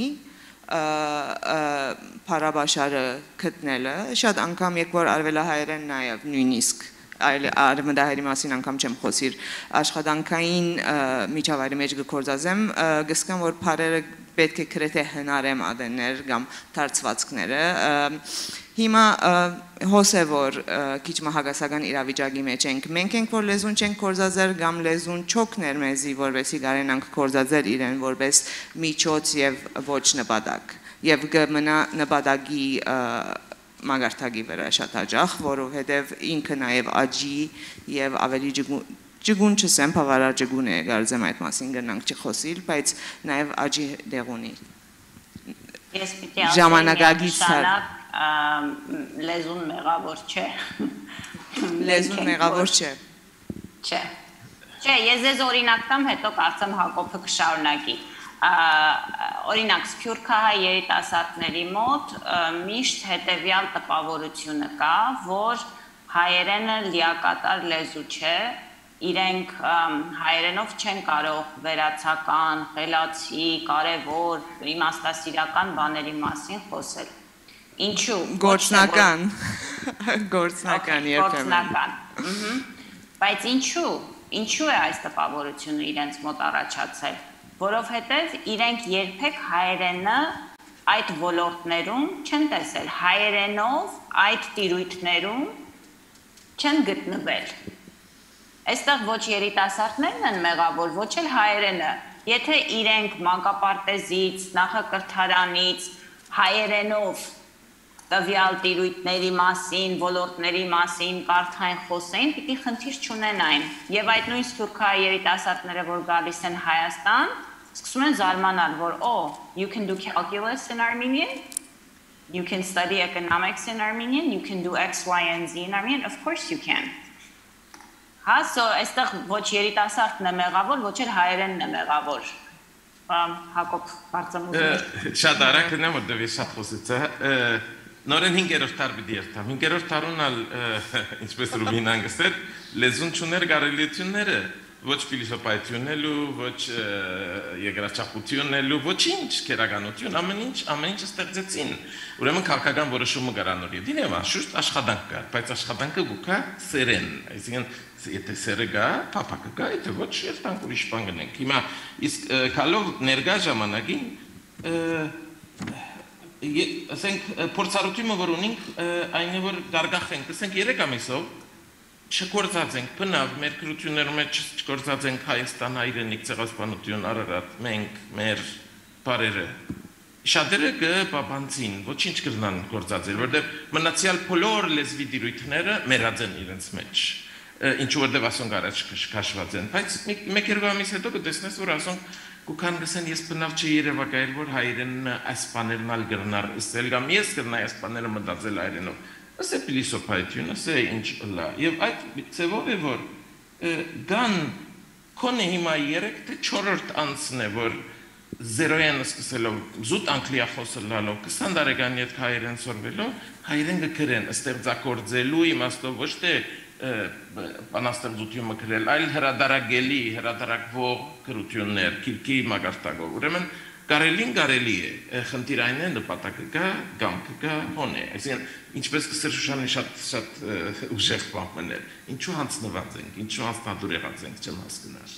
փարաբաշարը գտնելը, շատ անգամ երբ որ արևելահայերեն նաեւ նույնիսկ արևմտահայերի մասին անգամ չեմ խոսիր աշխատանքային միջավայրի մեջ գործազեմ գսկամ որ բարերը պետք է գրեթե հնարեմ ադեներ կամ դարձվածքները հիմա հոսե որ քիչ մահագասական իրավիճակի մեջ ենք մենք ենք որ լեզուն չենք գործազեր կամ լեզուն չոքներ մեզի որովհետեւ գարենանք գործազեր իրեն որպես միջոց եւ ոչ նպատակ եւ գմնա նպատակի մագարտագի վրա շատ հաճախ, որովհետև ինքը նաև աճի և ավելի ջգուն չսեմ, բավարար ջգուն է, գարձեմ այդ մասին գնանք չխոսիլ, բայց նաև աճի դեղ ունի։ Ես պիտի ասեմ, լեզուն մեղավոր չէ։ Լեզուն մեղավոր չէ։ Չէ, ես ես օրինակ տամ, հետո կարծեմ Հակոբը կշարունակի։ Օրինակ սփյուռքահայ երիտասարդների մոտ միշտ հետևյալ տպավորությունը կա, որ հայերենը լիակատար լեզու չէ, իրենք հայերենով չեն կարող վերացական, խելացի, կարևոր, իմաստասիրական բաների մասին խոսել։ Ինչու՞։ Գործնական երբեմն։ Բայց ինչու է այս տպավորությունը իրենց մոտ առաջացել։ Որովհետև իրենք երբեք հայերենը այդ ոլորտներում չեն տեսել, հայերենով այդ տիրույթներում չեն գտնվել։ Այստեղ ոչ երիտասարդներն են մեղավոր, ոչ էլ հայերենը։ Եթե իրենք մանկապարտեզից, նախակրթարանից հայերենով տվյալ տիրույթների մասին, ոլորտների մասին կարդային խոսեին, պիտի խնդիր չունենային։ Եվ այդ նույն սփյուռքահայ երիտասարդները, որ գալիս են Հայաստան, սկսում են զարմանալ, որ you can do calculus in Armenian, you can study economics in Armenian, you can do X, Y, and Z in Armenian, of course you can։ Հա, այստեղ ոչ երիտասարդն է մեղավոր, ոչ էլ հայերենն է մեղավոր։ Հակոբ, կարծեմ ուզում։ Շատ արագ նեմ, որտեղ ես շատ խոսեցա։ Նորեն 5-րդ տար պիտի երթամ։ 5-րդ տարուն ալ ինչպես Ռուբին անգստեր լեզուն չուներ կարելիությունները ոչ փիլիսոփայությունելու, ոչ եգրաչափությունելու, ոչինչ քերականություն, ամեն ինչ ստեղծեցին։ Ուրեմն քաղաքական որոշումը գրանոր յետին եւ անշուշտ աշխատանք կա, բայց աշխատանքը գուկա սերեն, այսինքն եթե սերը գա, փափակը գա, եթե ոչ, ես տանք ուրիշ բան գնենք։ Հիմա իսկ կալով ներկա ժամանակին ասենք փորձառությունը որ ունենք այն է որ դարգախենք, ասենք 3 ամիսով չկործած ենք, բնավ, մեր գրություններում չկործած ենք Հայաստան, հայրենիք, ցեղասպանություն, Արարատ, մենք, մեր բարերը։ Շատերը կպապանցին, ոչինչ կրնան գործածել, որտեղ մնացյալ բոլոր լեզվի դիրույթները մերած են իրենց մեջ։ Ինչու որտեղ ասոնք առաջ քաշված են, բայց մեկ-երկու ամիս հետո կտեսնես, որ ասոնք կուքան գսեն ես բնավ չերևակայել, որ հայրենն այս բաներն ալ գրնար ասել, կամ ես կրնայի այս բաները մտածել հայրենով։ Ասե փիլիսոփայություն, ասե ինչ լա։ Եվ այդ ծևով է որ գան կոնե հիմա 3 թե 4-րդ անցն է որ 0-ին սկսելով զուտ անգլիախոսը լալով 20 տարեկանի հետ հայերեն սորվելով հայերեն կգրեն ստեղծագործելու իմաստով ոչ թե բանաստեղծություն մկրել, այլ հրադարագելի, հրադարակվող գրություններ, քիրքի մագարտակով։ Ուրեմն կարելի է, խնդիրային է նպատակը կա, գամքը կա, հոն է։ Այսինքն, ինչպես կսեր Շուշանի շատ ուժեղ բան մներ, ինչու հանձնված ենք, ինչու հանձնադուր եղած ենք, չեմ հասկնար։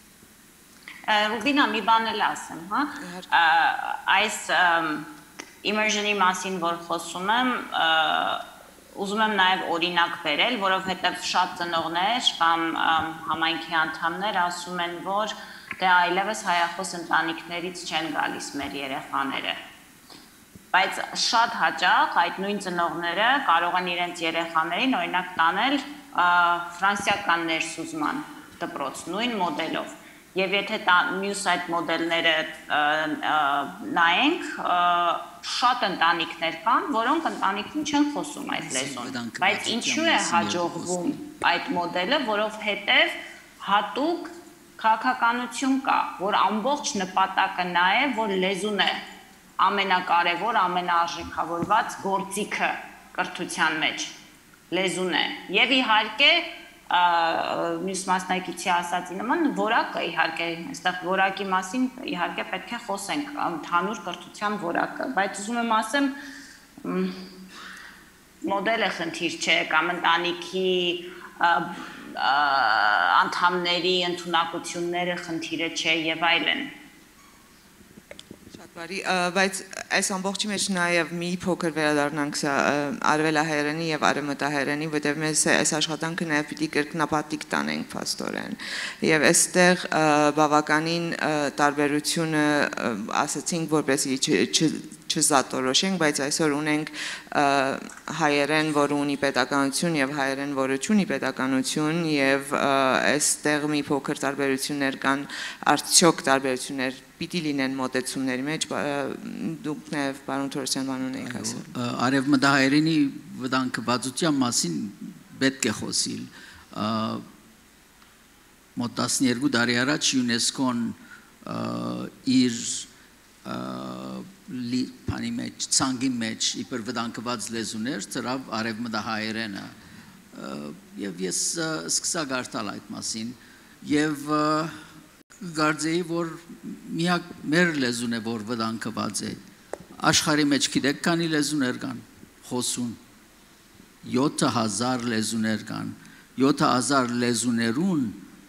Ռուբինա, մի բան էլ ասեմ, հա։ Այս immersion-ի մասին, որ խոսում եմ, ուզում եմ նաև օրինակ բերել, որովհետև շատ ծնողներ կամ համայնքի անդամներ ասում են, որ դե այլևս հայախոս ընտանիքներից չեն գալիս մեր երեխաները։ Բայց շատ հաճախ այդ նույն ծնողները կարող են իրենց երեխաներին օրինակ տանել ֆրանսիական ներսուզման դպրոց, նույն մոդելով։ Եվ եթե մյուս այդ մոդելները նայենք, շատ ընտանիքներ կան, որոնք ընտանիքում չեն խոսում այդ լեզուն։ Բայց ինչու է հաջողվում այդ մոդելը, որովհետև հատուկ քաղաքականություն կա, որ ամբողջ նպատակը նա է, որ լեզուն է ամենակարևոր, ամենաարժեքավորված գործիքը կրթության մեջ, լեզուն է։ Եվ իհարկե մյուս մասնակիցի ասածի նման որակը իհարկե, այստեղ որակի մասին իհարկե պետք է խոսենք, ընդհանուր կրթության որակը, բայց ուզում եմ ասեմ, մոդելը խնդիր չէ, կամ ընտանիքի անդամների ընդունակությունները խնդիրը չէ եւ այլն։ Շատ բարի, բայց այս ամբողջի մեջ նաև մի փոքր վերադառնանք արևելահայերենի եւ արևմտահայերենի, որտեղ մեզ այս աշխատանքը նաև պիտի կրկնապատիկ տանենք փաստորեն։ Եվ այստեղ բավականին տարբերությունը ասացինք, որպեսզի չզատորոշենք, բայց այսօր ունենք հայերեն, որը ունի պետականություն եւ հայերեն, որը չունի պետականություն եւ այստեղ մի փոքր տարբերություններ կան, արդյոք տարբերություններ պիտի լինեն մոտեցումների մեջ, դուք նաև պարոն Թորոսյան բան ունեիք ասել։ Արևմտահայերենի վտանգվածության մասին պետք է խոսիլ։ Մոտ 12 տարի առաջ ՅՈՒՆԵՍԿՕ-ն իր բանի մեջ, ցանկի մեջ իբր վտանգված լեզուներ ծրավ արևմտահայերենը։ Եվ ես սկսա գարտալ այդ մասին եւ Գարձեի, որ միակ մեր լեզուն է, որ վտանգված է, աշխարհի մեջ գիտեք քանի լեզուներ կան, խոսուն, 7000 լեզուներ կան, 7000 լեզուներուն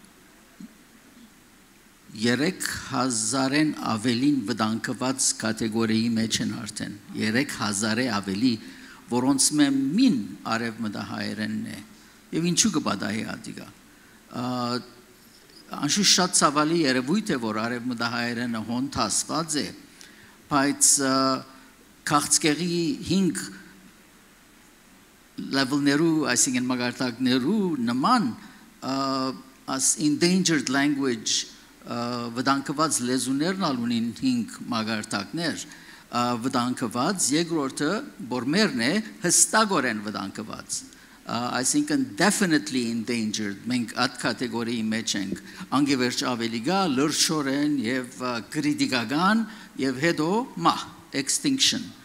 3000-ն ավելին վտանգված կատեգորիի մեջ են արդեն, 3000-ը ավելի, որոնց մին արևմտահայերենն է, եւ ինչու կպատահի ադիգա։ Անշուշտ շատ ցավալի երևույթ է, որ արևմտահայերենը հոնթասված է, բայց քաղցկեղի 5 լեվելներու, այսինքն մագարտակներու նման as endangered language վտանգված լեզուներն ունին 5 մագարտակներ, վտանգված, երկրորդը, որ մերն է, հստակորեն վտանգված։ այսինքն definitely endangered, մենք այդ կատեգորիի մեջ ենք, անգևերջ ավելի գա, լրջորեն եւ կրիտիկական եւ հետո extinction։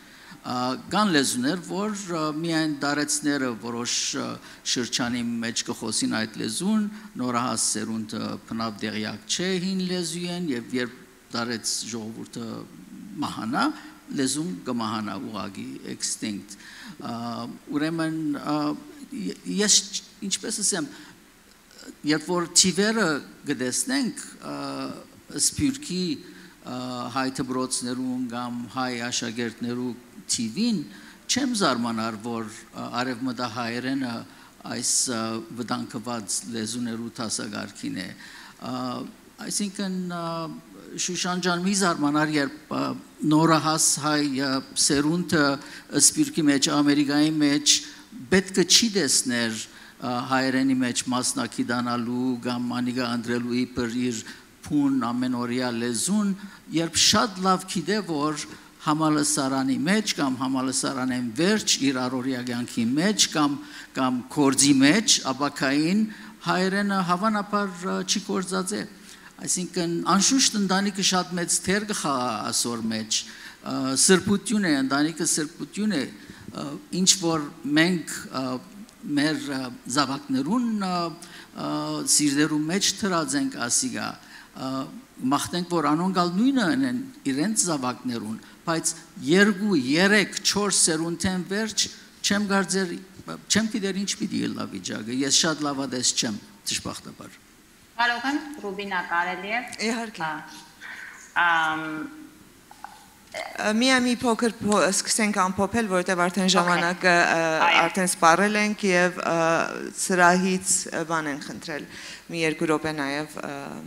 Կան լեզուներ, որ միայն դարեցները որոշ շրջանի մեջ կխոսին այդ լեզուն, նորահաս սերունդը բնավ դեղյակ չէ հին լեզու են, եւ երբ դարեց ժողովուրդը մահանա, լեզուն կմահանա ուղղակի extinct։ Ուրեմն ես ինչպես ասեմ, երբ որ թիվերը գտեսնենք սփյուռքի հայ դպրոցներում կամ հայ աշակերտներու թիվին, չեմ զարմանար, որ արևմտահայերենը այս վտանգված լեզուներու տասագարքին է։ Այսինքն Շուշան ջան մի զարմանար, երբ նորահաս հայ սերունդը սփյուռքի մեջ, Ամերիկայի մեջ պետք է չի տեսներ հայերենի մեջ մասնակցանալու կամ անիգա անդրելու իբր իր փուն ամենօրյա լեզուն, երբ շատ լավ գիտե, որ համալսարանի մեջ կամ համալսարանեն վերջ իր առօրյա կյանքի մեջ կամ կորձի մեջ ապակային հայերենը հավանաբար չի կորձած է։ Այսինքն անշուշտ ընտանիքը շատ մեծ թեր կխաղա ասոր մեջ, սրբություն է, ընտանիքը սրբություն է, ինչ որ մենք մեր զավակներուն սիրտերու մեջ թրած ենք ասիգա, մաղթենք, որ անոնքալ նույնը են իրենց զավակներուն, բայց 2, 3, 4 սերունդեն վերջ չեմ գիտեր ինչ պիտի ելնա վիճակը, ես շատ լավադես չեմ դժբախտաբար։ Կարող եմ Ռուբինա կարելի է։ Իհարկե։ Մի փոքր սկսենք ամփոփել, որովհետև արդեն ժամանակը արդեն սպառել ենք եւ սրահից բան են խնդրել։ Մի 2 րոպե նաեւ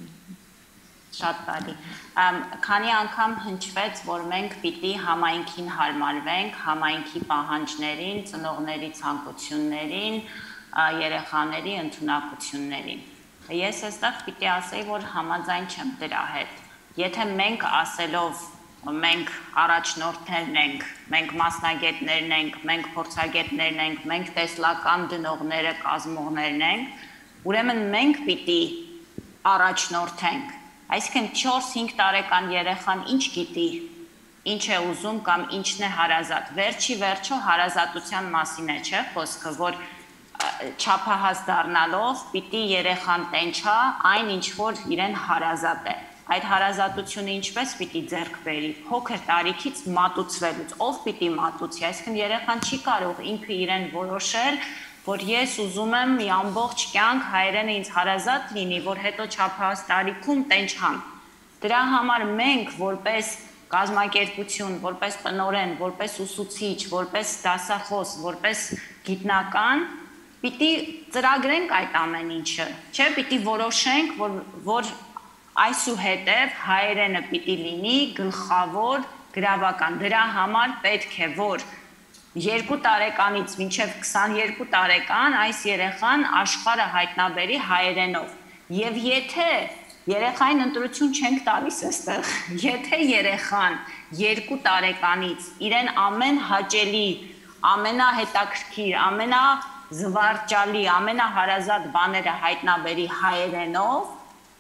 Շատ բարի։ Քանի անգամ հնչվեց, որ մենք պիտի համայնքին հարմարվենք, համայնքի պահանջներին, ծնողների ցանկություններին, երեխաների ընդունակություններին։ Ես այստեղ պիտի ասեի, որ համաձայն չեմ դրա հետ։ Եթե մենք ասելով մենք առաջնորդներն ենք, մենք մասնագետներն ենք, մենք փորձագետներն ենք, մենք տեսլական դնողները, կազմողներն ենք, ուրեմն մենք պիտի առաջնորդենք։ Այսինքն 4-5 տարեկան երեխան ինչ գիտի, ինչ է ուզում կամ ինչն է հարազատ։ Վերջի վերջո հարազատության մասին է, չէ՞, խոսքը, որ չափահաս դառնալով պիտի երեխան տենչա այն ինչ որ իրեն հարազատ է։ Այդ հարազատությունը ինչպես պիտի ձեռք բերի, փոքր տարիքից մատուցվելուց, ով պիտի մատուցի, այսինքն երեխան չի կարող ինքը իրեն որոշել, որ ես ուզում եմ մի ամբողջ կյանք հայրենը ինձ հարազատ լինի, որ հետո չափահաս տարիքում տենչամ։ Դրա համար մենք որպես կազմակերպություն, որպես տնօրեն, որպես ուսուցիչ, որպես դասախոս, որպես գիտնական պիտի ծրագրենք այդ ամեն ինչը, չէ՞, պիտի որոշենք, որ այսուհետև հայերենը պիտի լինի գլխավոր գրավական։ Դրա համար պետք է, որ 2 տարեկանից մինչև 22 տարեկան այս երեխան աշխարհը հայտնաբերի հայերենով։ Եվ եթե երեխային ընտրություն չենք տալիս այստեղ, եթե երեխան 2 տարեկանից իրեն ամեն հաճելի, ամենահետաքրքիր, ամենազվարճալի, ամենահարազատ բաները հայտնաբերի հայերենով,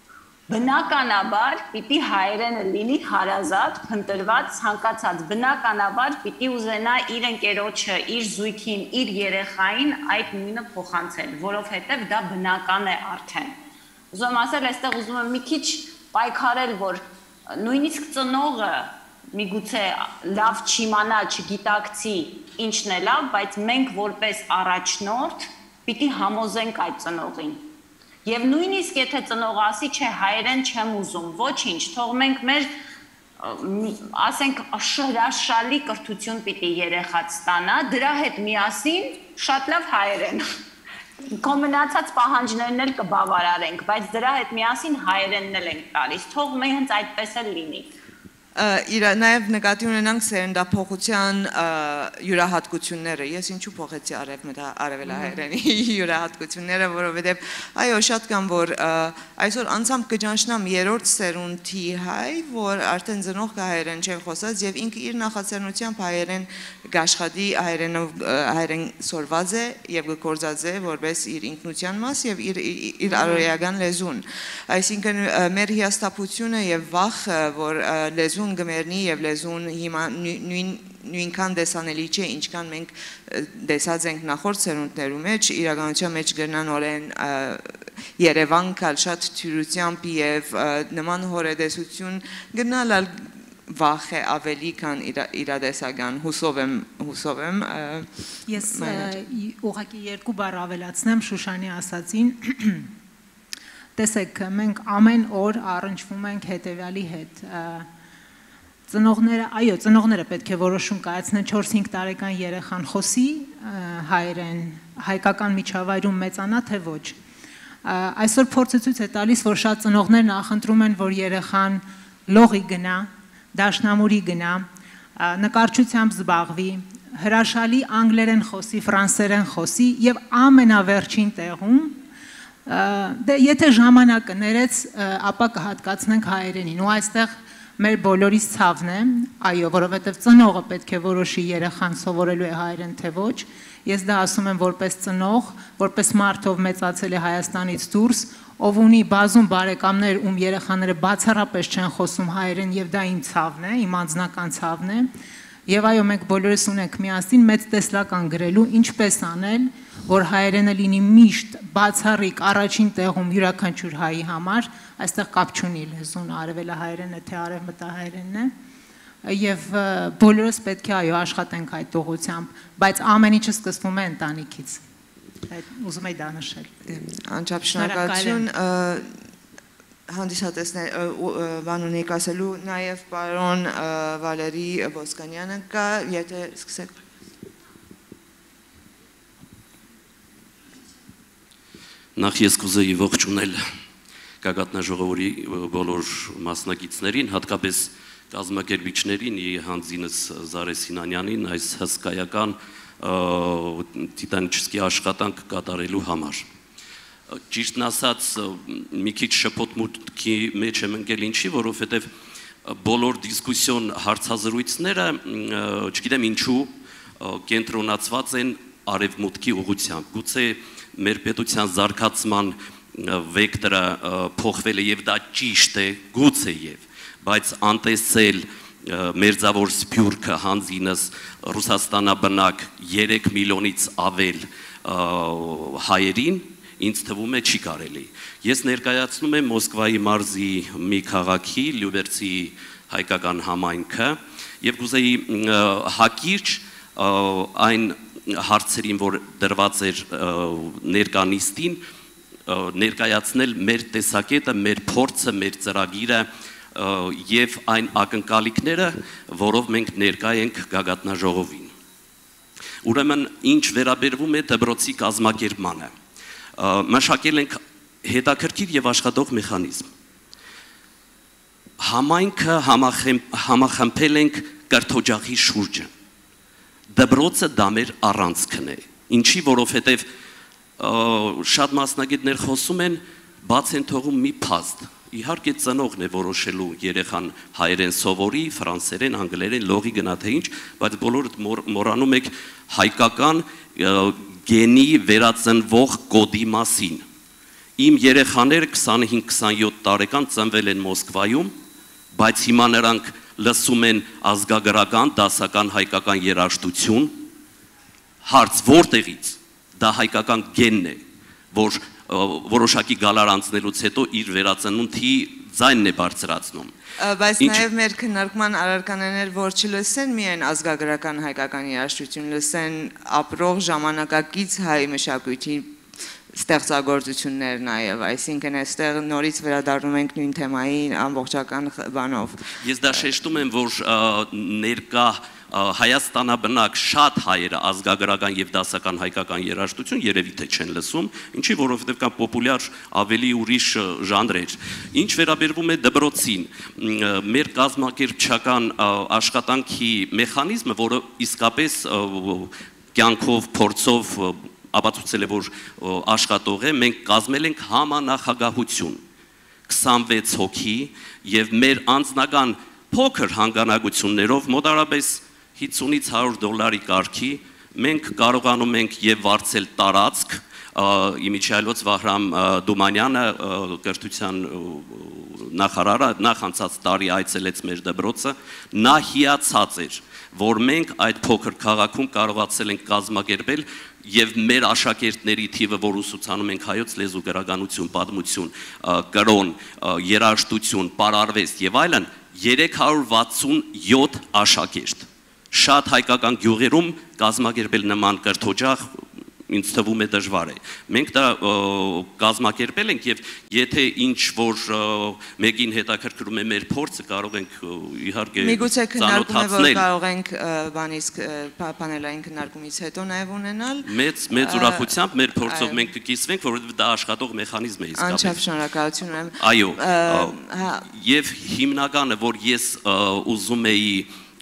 բնականաբար պիտի հայերենը լինի հարազատ, փնտրված, ցանկացած, բնականաբար պիտի ուզենա իր ընկերոջը, իր զույգին, իր երեխային այդ նույնը փոխանցել, որովհետև դա բնական է արդեն։ Ուզում եմ ասել, այստեղ ուզում եմ մի քիչ պայքարել, որ նույնիսկ ծնողը միգուցե լավ չիմանա, չգիտակցի ինչն է լավ, բայց մենք որպես առաջնորդ պիտի համոզենք այդ ծնողին։ Եվ նույնիսկ եթե ծնողը ասի, չէ, հայերեն չեմ ուզում, ոչինչ, թող մենք մեր ասենք հրաշալի կրթություն պիտի երեխաց ստանա, դրա հետ միասին շատ լավ հայերեն։ Քո մնացած պահանջներն էլ կբավարարենք, բայց դրա հետ միասին հայերենն էլ ենք տալիս, թող մենք հենց այդպես էլ լինի։ Նաև նկատի ունենանք սերնդափոխության յուրահատկությունները, ես ինչու փոխեցի արևելահայերենի յուրահատկությունները, որովհետև այո, շատ կան, որ այսօր անձամբ կճանչնամ 3-րդ սերունդի հայ, որ արդեն ծնող հայերեն չեն խոսած եւ ինքը իր նախաձեռնությամբ հայերեն գաշխատի, հայերեն սորված է եւ գործած է որպես իր ինքնության մաս եւ իր առօրյական լեզուն։ Այսինքն մեր հիասթափությունը եւ վախը, որ լեզուն գմերնի եւ լեզուն հիմա նույն նույնքան դեսանելի չէ, ինչքան մենք դեսած ենք նախորդ սերունդներու մեջ, իրականության մեջ գրնանորեն Երևան կալ շատ թյուրությամբ եւ նման հորեդեսություն գնալ վախ է ավելի քան իրադեսական հուսով եմ ես ուղղակի երկու բառ ավելացնեմ Շուշանի ասածին տեսեք մենք ամեն օր առնչվում ենք հետևյալի հետ ծնողները պետք է որոշում կայացնեն 4-5 տարեկան երեխան խոսի հայերեն հայկական միջավայրում մեծանա թե ոչ այսօր փորձը ցույց է տալիս որ շատ ծնողներ նախընտրում են որ երեխան լողի գնա դաշնամուրի գնա, նկարչությամբ զբաղվի, հրաշալի անգլերեն խոսի, ֆրանսերեն խոսի եւ ամենավերջին տեղում եթե ժամանակը ներեց, ապա կհատկացնենք հայերենին ու այստեղ մեր բոլորիս ցավն է, այո, որովհետեւ ծնողը պետք է որոշի երեխան սովորելու է հայերեն թե ոչ, ես դա ասում եմ որպես ծնող, որպես մարդ ով մեծացել է Հայաստանից դուրս ով ունի բազում բարեկամներ, ում երեխաները բացառապես չեն խոսում հայերեն եւ դա իմ ցավն է, իմ անձնական ցավն է։ Եվ այո, մենք բոլորս ունենք միասին մեծ տեսլական գրելու ինչպես անել, որ հայերենը լինի միշտ բացառիկ առաջին տեղում յուրաքանչյուր հայի համար, այստեղ կապ չունի լեզուն արևելահայերենն է թե արևմտահայերենն է։ Եվ բոլորս պետք է այո աշխատենք այդ ուղղությամբ, բայց ամեն ինչը սկսվում է ընտանիքից։ Ուզում եի դա նշել։ Անչափ շնորհակալություն հանդիսատեսներ բանունիկ ասելու նաև պարոն Վալերի Ոսկանյանը կա, եթե սկսեք։ Նախ ես կուզեի ողջունել գագաթնաժողովի բոլոր մասնակիցներին, հատկապես կազմակերպիչներին, հանձինս Զարե Սինանյանին այս հսկայական տիտանիչսկի աշխատանք կատարելու համար։ Ճիշտն ասած, մի քիչ շփոթմունքի մեջ եմ ընկել ինչի, որովհետև բոլոր դիսկուսիոն հարցազրույցները, չգիտեմ ինչու, կենտրոնացված են արևմուտքի ուղղությամբ։ Գուցե մեր պետության զարգացման վեկտորը փոխվել է եւ դա ճիշտ է, գուցե եւ, բայց անտեսել Մերձավոր Սփյուռքը հանձինս Ռուսաստանաբնակ 3 միլիոնից ավել հայերին ինձ թվում է չի կարելի։ Ես ներկայացնում եմ Մոսկվայի մարզի մի քաղաքի Լյուբերցի հայկական համայնքը եւ կուզեի հակիրճ այն հարցերին, որ դրված էր ներկանիստին, ներկայացնել մեր տեսակետը, մեր փորձը, մեր ծրագիրը եւ այն ակնկալիքները, որով մենք ներկա ենք գագաթնաժողովին։ Ուրեմն ինչ վերաբերվում է դպրոցի կազմակերպմանը, մշակել ենք հետաքրքիր եւ աշխատող մեխանիզմ։ Համայնքը համախմբել ենք կրթօջախի շուրջը։ Դպրոցը դա մեր առանցքն է։ Ինչի, որովհետեւ շատ մասնագետներ խոսում են, բաց են թողում մի փաստ։ Իհարկե ծնողն է որոշելու երեխան հայերեն սովորի, ֆրանսերեն, անգլերեն, լողի գնա թե ինչ, բայց բոլորդ մոռանում եք հայկական գենի վերածնվող կոդի մասին։ Իմ երեխաները 25-27 տարեկան ծնվել են Մոսկվայում, բայց հիմա նրանք լսում են ազգագրական, դասական հայկական երաժշտություն, հարց որտեղից, դա հայկական գենն է, որ որոշակի գալար անցնելուց հետո իր վերածնունդի ձայնն է բարձրացնում։ Բայց նաև մեր քննարկման առարկաներ, որ չլսեն միայն ազգագրական հայկական երաժշտություն, լսեն ապրող ժամանակակից հայ մշակույթի ստեղծագործություններ նաև, այսինքն այստեղ նորից վերադառնում ենք նույն թեմայի ամբողջական բանով։ Ես դա շեշտում եմ, որ ներկա Հայաստանաբնակ շատ հայերը ազգագրական եւ դասական հայկական երաժշտություն երևի թե չեն լսում, ինչի որովհետեւ կան պոպուլյար ավելի ուրիշ ժանրեր։ Ինչ վերաբերվում է դպրոցին, մեր կազմակերպչական աշխատանքի մեխանիզմը, որը իսկապես կյանքով, փորձով ապացուցել է, որ աշխատող է, մենք կազմել ենք համանախագահություն 26 հոգի եւ մեր անձնական փոքր հանգանակություններով մոտարապես $50-ից $100 կարգի մենք կարողանում ենք եւ վարձել տարածք Իմիջայլոց Վահրամ Դումանյանը կրթության նախարարը նախանցած տարի այցելեց մեր դպրոցը, նա հիացած էր, որ մենք այդ փոքր քաղաքում կարողացել ենք կազմակերպել եւ մեր աշակերտների թիվը, որ ուսուցանում ենք հայոց լեզու, գրականություն, պատմություն, կրոն, երաժշտություն, պարարվեստ եւ այլն, 367 աշակերտ։ Շատ հայկական գյուղերում կազմակերպել նման կրթօջախ ինձ թվում է դժվար է։ Մենք դա կազմակերպել ենք եւ եթե ինչ որ մեկին հետաքրքրում է մեր փորձը, կարող ենք իհարկե միգուցե քննարկում է, որ կարող ենք բանից պանելային քննարկումից հետո նաեւ ունենալ։ Մեծ ուրախությամբ մեր փորձով մենք կկիսվենք, որովհետեւ դա աշխատող մեխանիզմ է իսկապես։ Անչափ շնորհակալություն եմ։ Այո, եւ հիմնականը, որ ես ուզում էի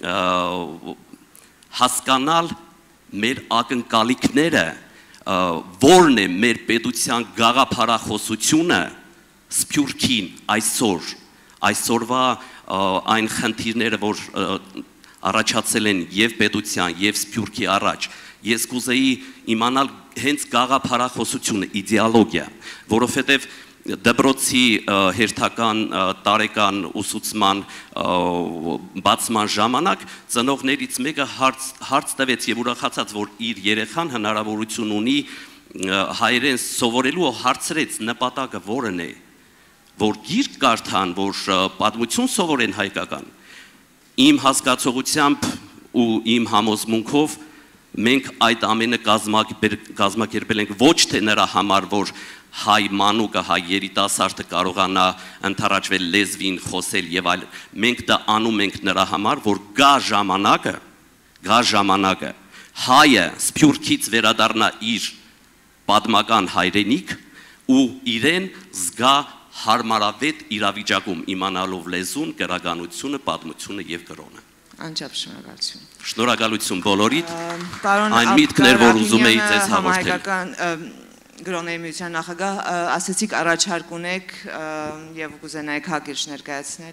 հասկանալ մեր ակնկալիքները, որն է մեր պետության գաղափարախոսությունը Սփյուռքին այսօրվա այն խնդիրները, որ առաջացել են եւ պետության եւ Սփյուռքի առաջ, ես կուզեի իմանալ հենց գաղափարախոսությունը, իդեոլոգիա, որովհետեւ դպրոցի հերթական տարեկան ուսուցման բացման ժամանակ ծնողներից մեկը հարց տվեց եւ ուրախացած, որ իր երեխան հնարավորություն ունի հայերեն սովորելու, հարցրեց նպատակը որն է, որ գիրք կարդան, որ պատմություն սովորեն հայկական։ Իմ հասկացողությամբ ու իմ համոզմունքով մենք այդ ամենը կազմակերպել ենք ոչ թե նրա համար, որ հայ մանուկը, հայ երիտասարդը կարողանա ընթառաջվել լեզվին, խոսել եւ այլ, մենք դա անում ենք նրա համար, որ գա ժամանակը հայը Սփյուռքից վերադառնա իր պատմական հայրենիք ու իրեն զգա հարմարավետ իրավիճակում, իմանալով լեզուն, գրականությունը, պատմությունը եւ կրոնը։ Անչափ շնորհակալություն։ Շնորհակալություն բոլորիդ։ Այն միտքն էր, որ ուզում էի ձեզ հաղորդել։ Գրողների միության նախագահ, ասեցիք առաջարկ ունեք եւ կուզենայիք հակիրճ ներկայացնել։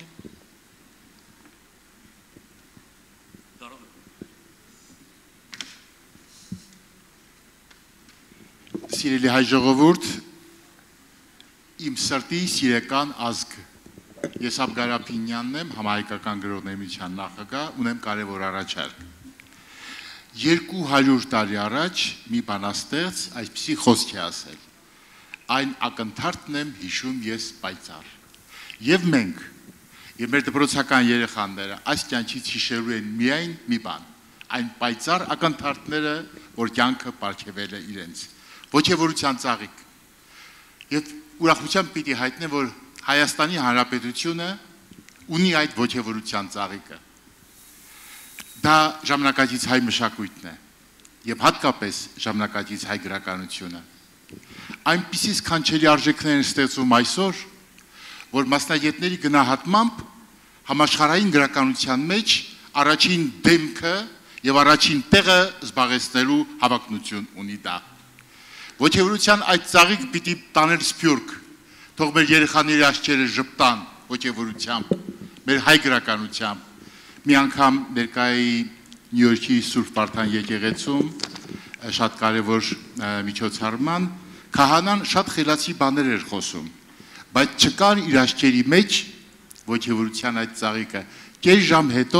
Սիրելի հայ ժողովուրդ, իմ սրտի սիրեկան ազգ, ես Աբգար Ափինյանն եմ, համահայկական գրողների միության նախագահ, ունեմ կարևոր առաջարկ։ 200 տարի առաջ մի բանաստեղծ այսպիսի խոսք է ասել. այն ակնթարթն եմ հիշում ես պայծառ։ Եվ մենք, եւ մեր դպրոցական երեխաները այս կյանքից հիշելու են միայն մի բան, այն պայծառ ակնթարթները, որ կյանքը պարգևել է իրենց, ոգևորության ծաղիկ։ Եվ ուրախությամբ պիտի հայտնեմ, որ Հայաստանի Հանրապետությունը ունի այդ ոգևորության ծաղիկը։ Դա ժամանակակից հայ մշակույթն է եւ հատկապես ժամանակակից հայ գրականությունը։ Այնպիսի սքանչելի արժեքներ են ստեղծվում այսօր, որ մասնագետների գնահատմամբ համաշխարհային գրականության մեջ առաջին դեմքը եւ առաջին տեղը զբաղեցնելու հավակնություն ունի դա։ Ոգևորության այդ ծաղիկ պիտի տաներ Սփյուռք, թող մեր երեխաների աչքերը ժպտան ոգևորությամբ, մեր հայ գրականությամբ։ Մի անգամ ներկայի Նյու Յորքի Սուրբ Վարդան եկեղեցում շատ կարևոր միջոցառման քահանան շատ խելացի բաներ էր խոսում, բայց չկար իր աչքերի մեջ ոգևորության այդ ծաղիկը։ Կես ժամ հետո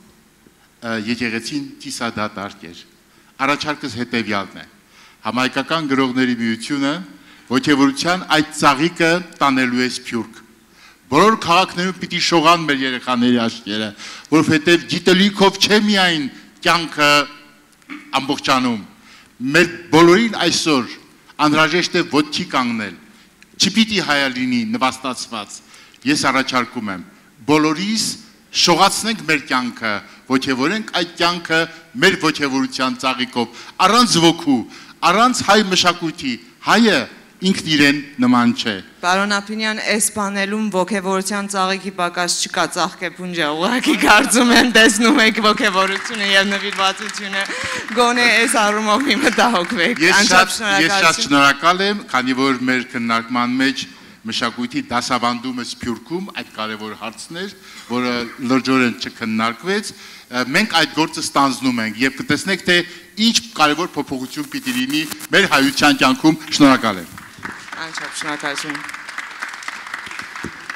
եկեղեցին կիսադատարկ էր։ Առաջարկս հետևյալն է. Համահայկական գրողների միությունը ոգևորության այդ ծաղիկը տանելու է Սփյուռք։ Բոլոր քաղաքներում պիտի շողան մեր երեխաների աչքերը, որովհետև գիտելիքով չէ միայն կյանքը ամբողջանում, մեր բոլորին այսօր անհրաժեշտ է ոտքի կանգնել, չպիտի հայը լինի նվաստացված, ես առաջարկում եմ, բոլորիս շողացնենք մեր կյանքը, ոգևորենք այդ կյանքը մեր ոգևորության ծաղիկով, առանց ոգու, առանց հայ մշակույթի, հայը ինքն իրեն նման չէ։ Պարոն Ափինյան, այս պանելում ոգևորության ծաղիկի պակաս չկա, ծաղկե փունջը, ուղղակի կարծում եմ տեսնում եք ոգևորությունը եւ նվիրվածությունը, գոնե այս առումով մի մտահոգվեք։ Ես շատ շնորհակալ եմ, քանի որ մեր քննարկման մեջ մշակույթի դասավանդումը Սփյուռքում այդ կարևոր հարցն էր, որը լրջորեն չքննարկվեց, մենք այդ գործը ստանձնում ենք եւ կտեսնեք, թե ինչ կարևոր փոփոխություն պիտի լինի մեր հայության կյանքում։ Շնորհակալ եմ։ Անչափ շնորհակալություն։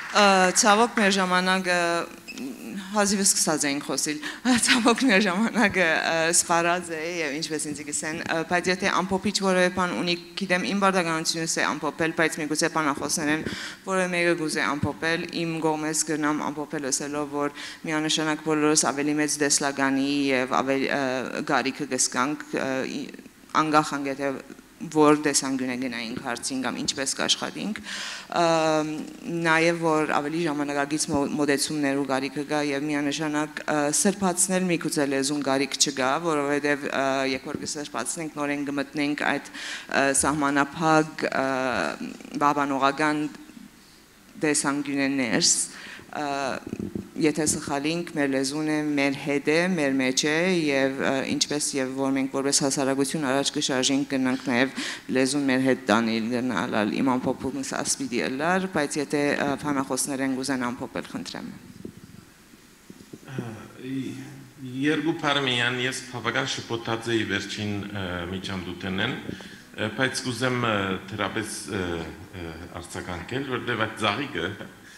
Ցավոք մեր ժամանակը հազիվս սկսած էինք խոսիլ, ցավոք մեր ժամանակը սպառած է եւ ինչպես ինձ գսեն, բայց եթե ամփոփիչ որևէ բան ունի, գիտեմ իմ բարդականությունս է ամփոփել, բայց միգուցե բանախոսներ են, որը մեկը գուզե ամփոփել, իմ կողմից գնամ ամփոփել ասելով, որ միանշանակ բոլորս ավելի մեծ դեսլագանի եւ ավելի գարիքը գսկանք անգախ անգեթե որ դեսանգյուն է գնայինք հարցին կամ ինչպես կաշխատենք, նաև որ ավելի ժամանակագից մոդեցումներ ու գարիքը գա եւ միանշանակ սրբացնել միգուցե լեզուն գարիք չգա, որովհետեւ երբ որ կսրբացնենք նորեն կմտնենք այդ սահմանափակ բաբանողական դեսանգյուններս եթե սխալինք մեր լեզուն է մեր հետ է, մեր մեջ է եւ ինչպես եւ որ մենք որպես հասարակություն առաջ կշարժենք գնանք նաեւ լեզուն մեր հետ տանել գնալ իմ ամփոփումս ասպիդի լար, բայց եթե բանախոսներ են գուզեն ամփոփել խնդրեմ։ Երկու парմյան ես բավական շփոթած էի վերջին միջամտութենեն, բայց կուզեմ թերապես արձագանքել, որտեղ այդ ծաղիկը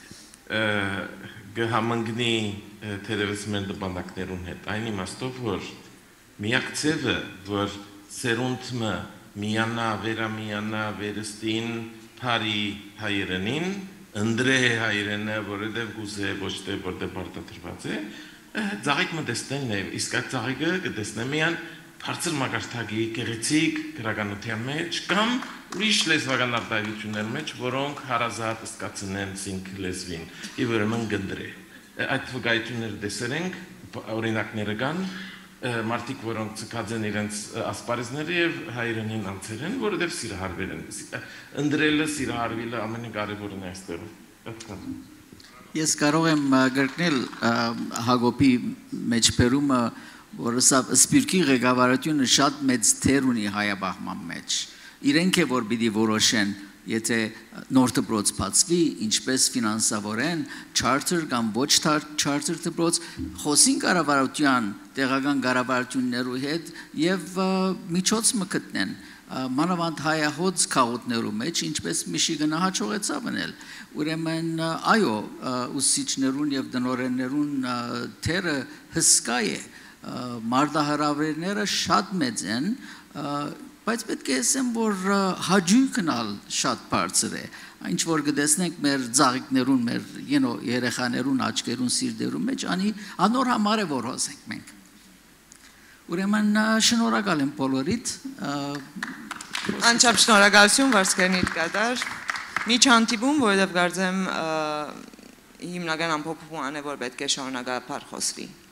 գհամընկնի թերևս մեր դպանդակներուն հետ, այն իմաստով, որ միակ ձևը, որ սերունդը միանա, վերամիանա, վերստին բարի հայերենին, ընդրե հայերենը, որովհետև գուզե ոչ թե որտեղ պարտադրված է, ծաղիկը տեսնելն է, իսկ այդ ծաղիկը կտեսնեմ միան բարձր մակարդակի գեղեցիկ գրականության մեջ կամ ուրիշ լեզվական արտահայտությունների մեջ, որոնք հարազատ զգացնեն զինք լեզվին, եւ ուրեմն գնդրե։ Այդ վկայությունները տեսել ենք, օրինակները կան, մարդիկ, որոնք ցկած են իրենց ասպարեզները եւ հայերենին անցել են, որովհետեւ սիրահարվել են։ Ընդրելը, սիրահարվելը ամենակարևորն է այստեղ։ Ես կարող եմ գրկնել Հակոբի մեջբերումը, որ սպիրկի ղեկավարությունը շատ մեծ թեր ունի հայաբահման մեջ։ Իրենք է որ պիտի որոշեն, եթե նոր դպրոց բացվի, ինչպես ֆինանսավորեն, charter կամ ոչ charter դպրոց, խոսին կառավարության, տեղական կառավարություններու հետ եւ միջոց մգտնեն։ Մանավանդ հայահոց քաղաքներու մեջ, ինչպես Միշիգանը հաջողեցավ անել։ Ուրեմն այո, ուսուցիչներուն եւ դնորեններուն թերը հսկա է, մարտահրավերները շատ մեծ են, բայց պետք է ասեմ, որ հաջողքն շատ բարձր է։ Ինչ որ գտեսնենք մեր ծաղիկներուն, մեր երեխաներուն աչքերուն, սիրտերուն մեջ, անոր համար է որ հոսենք մենք։ Ուրեմն շնորհակալ եմ բոլորիդ։ Անչափ շնորհակալություն վարսկերնիդ կատար։ Մի չհանդիպում, որովհետև կարծեմ հիմնական ամփոփումը որ պետք է շարունակապար խոսվի։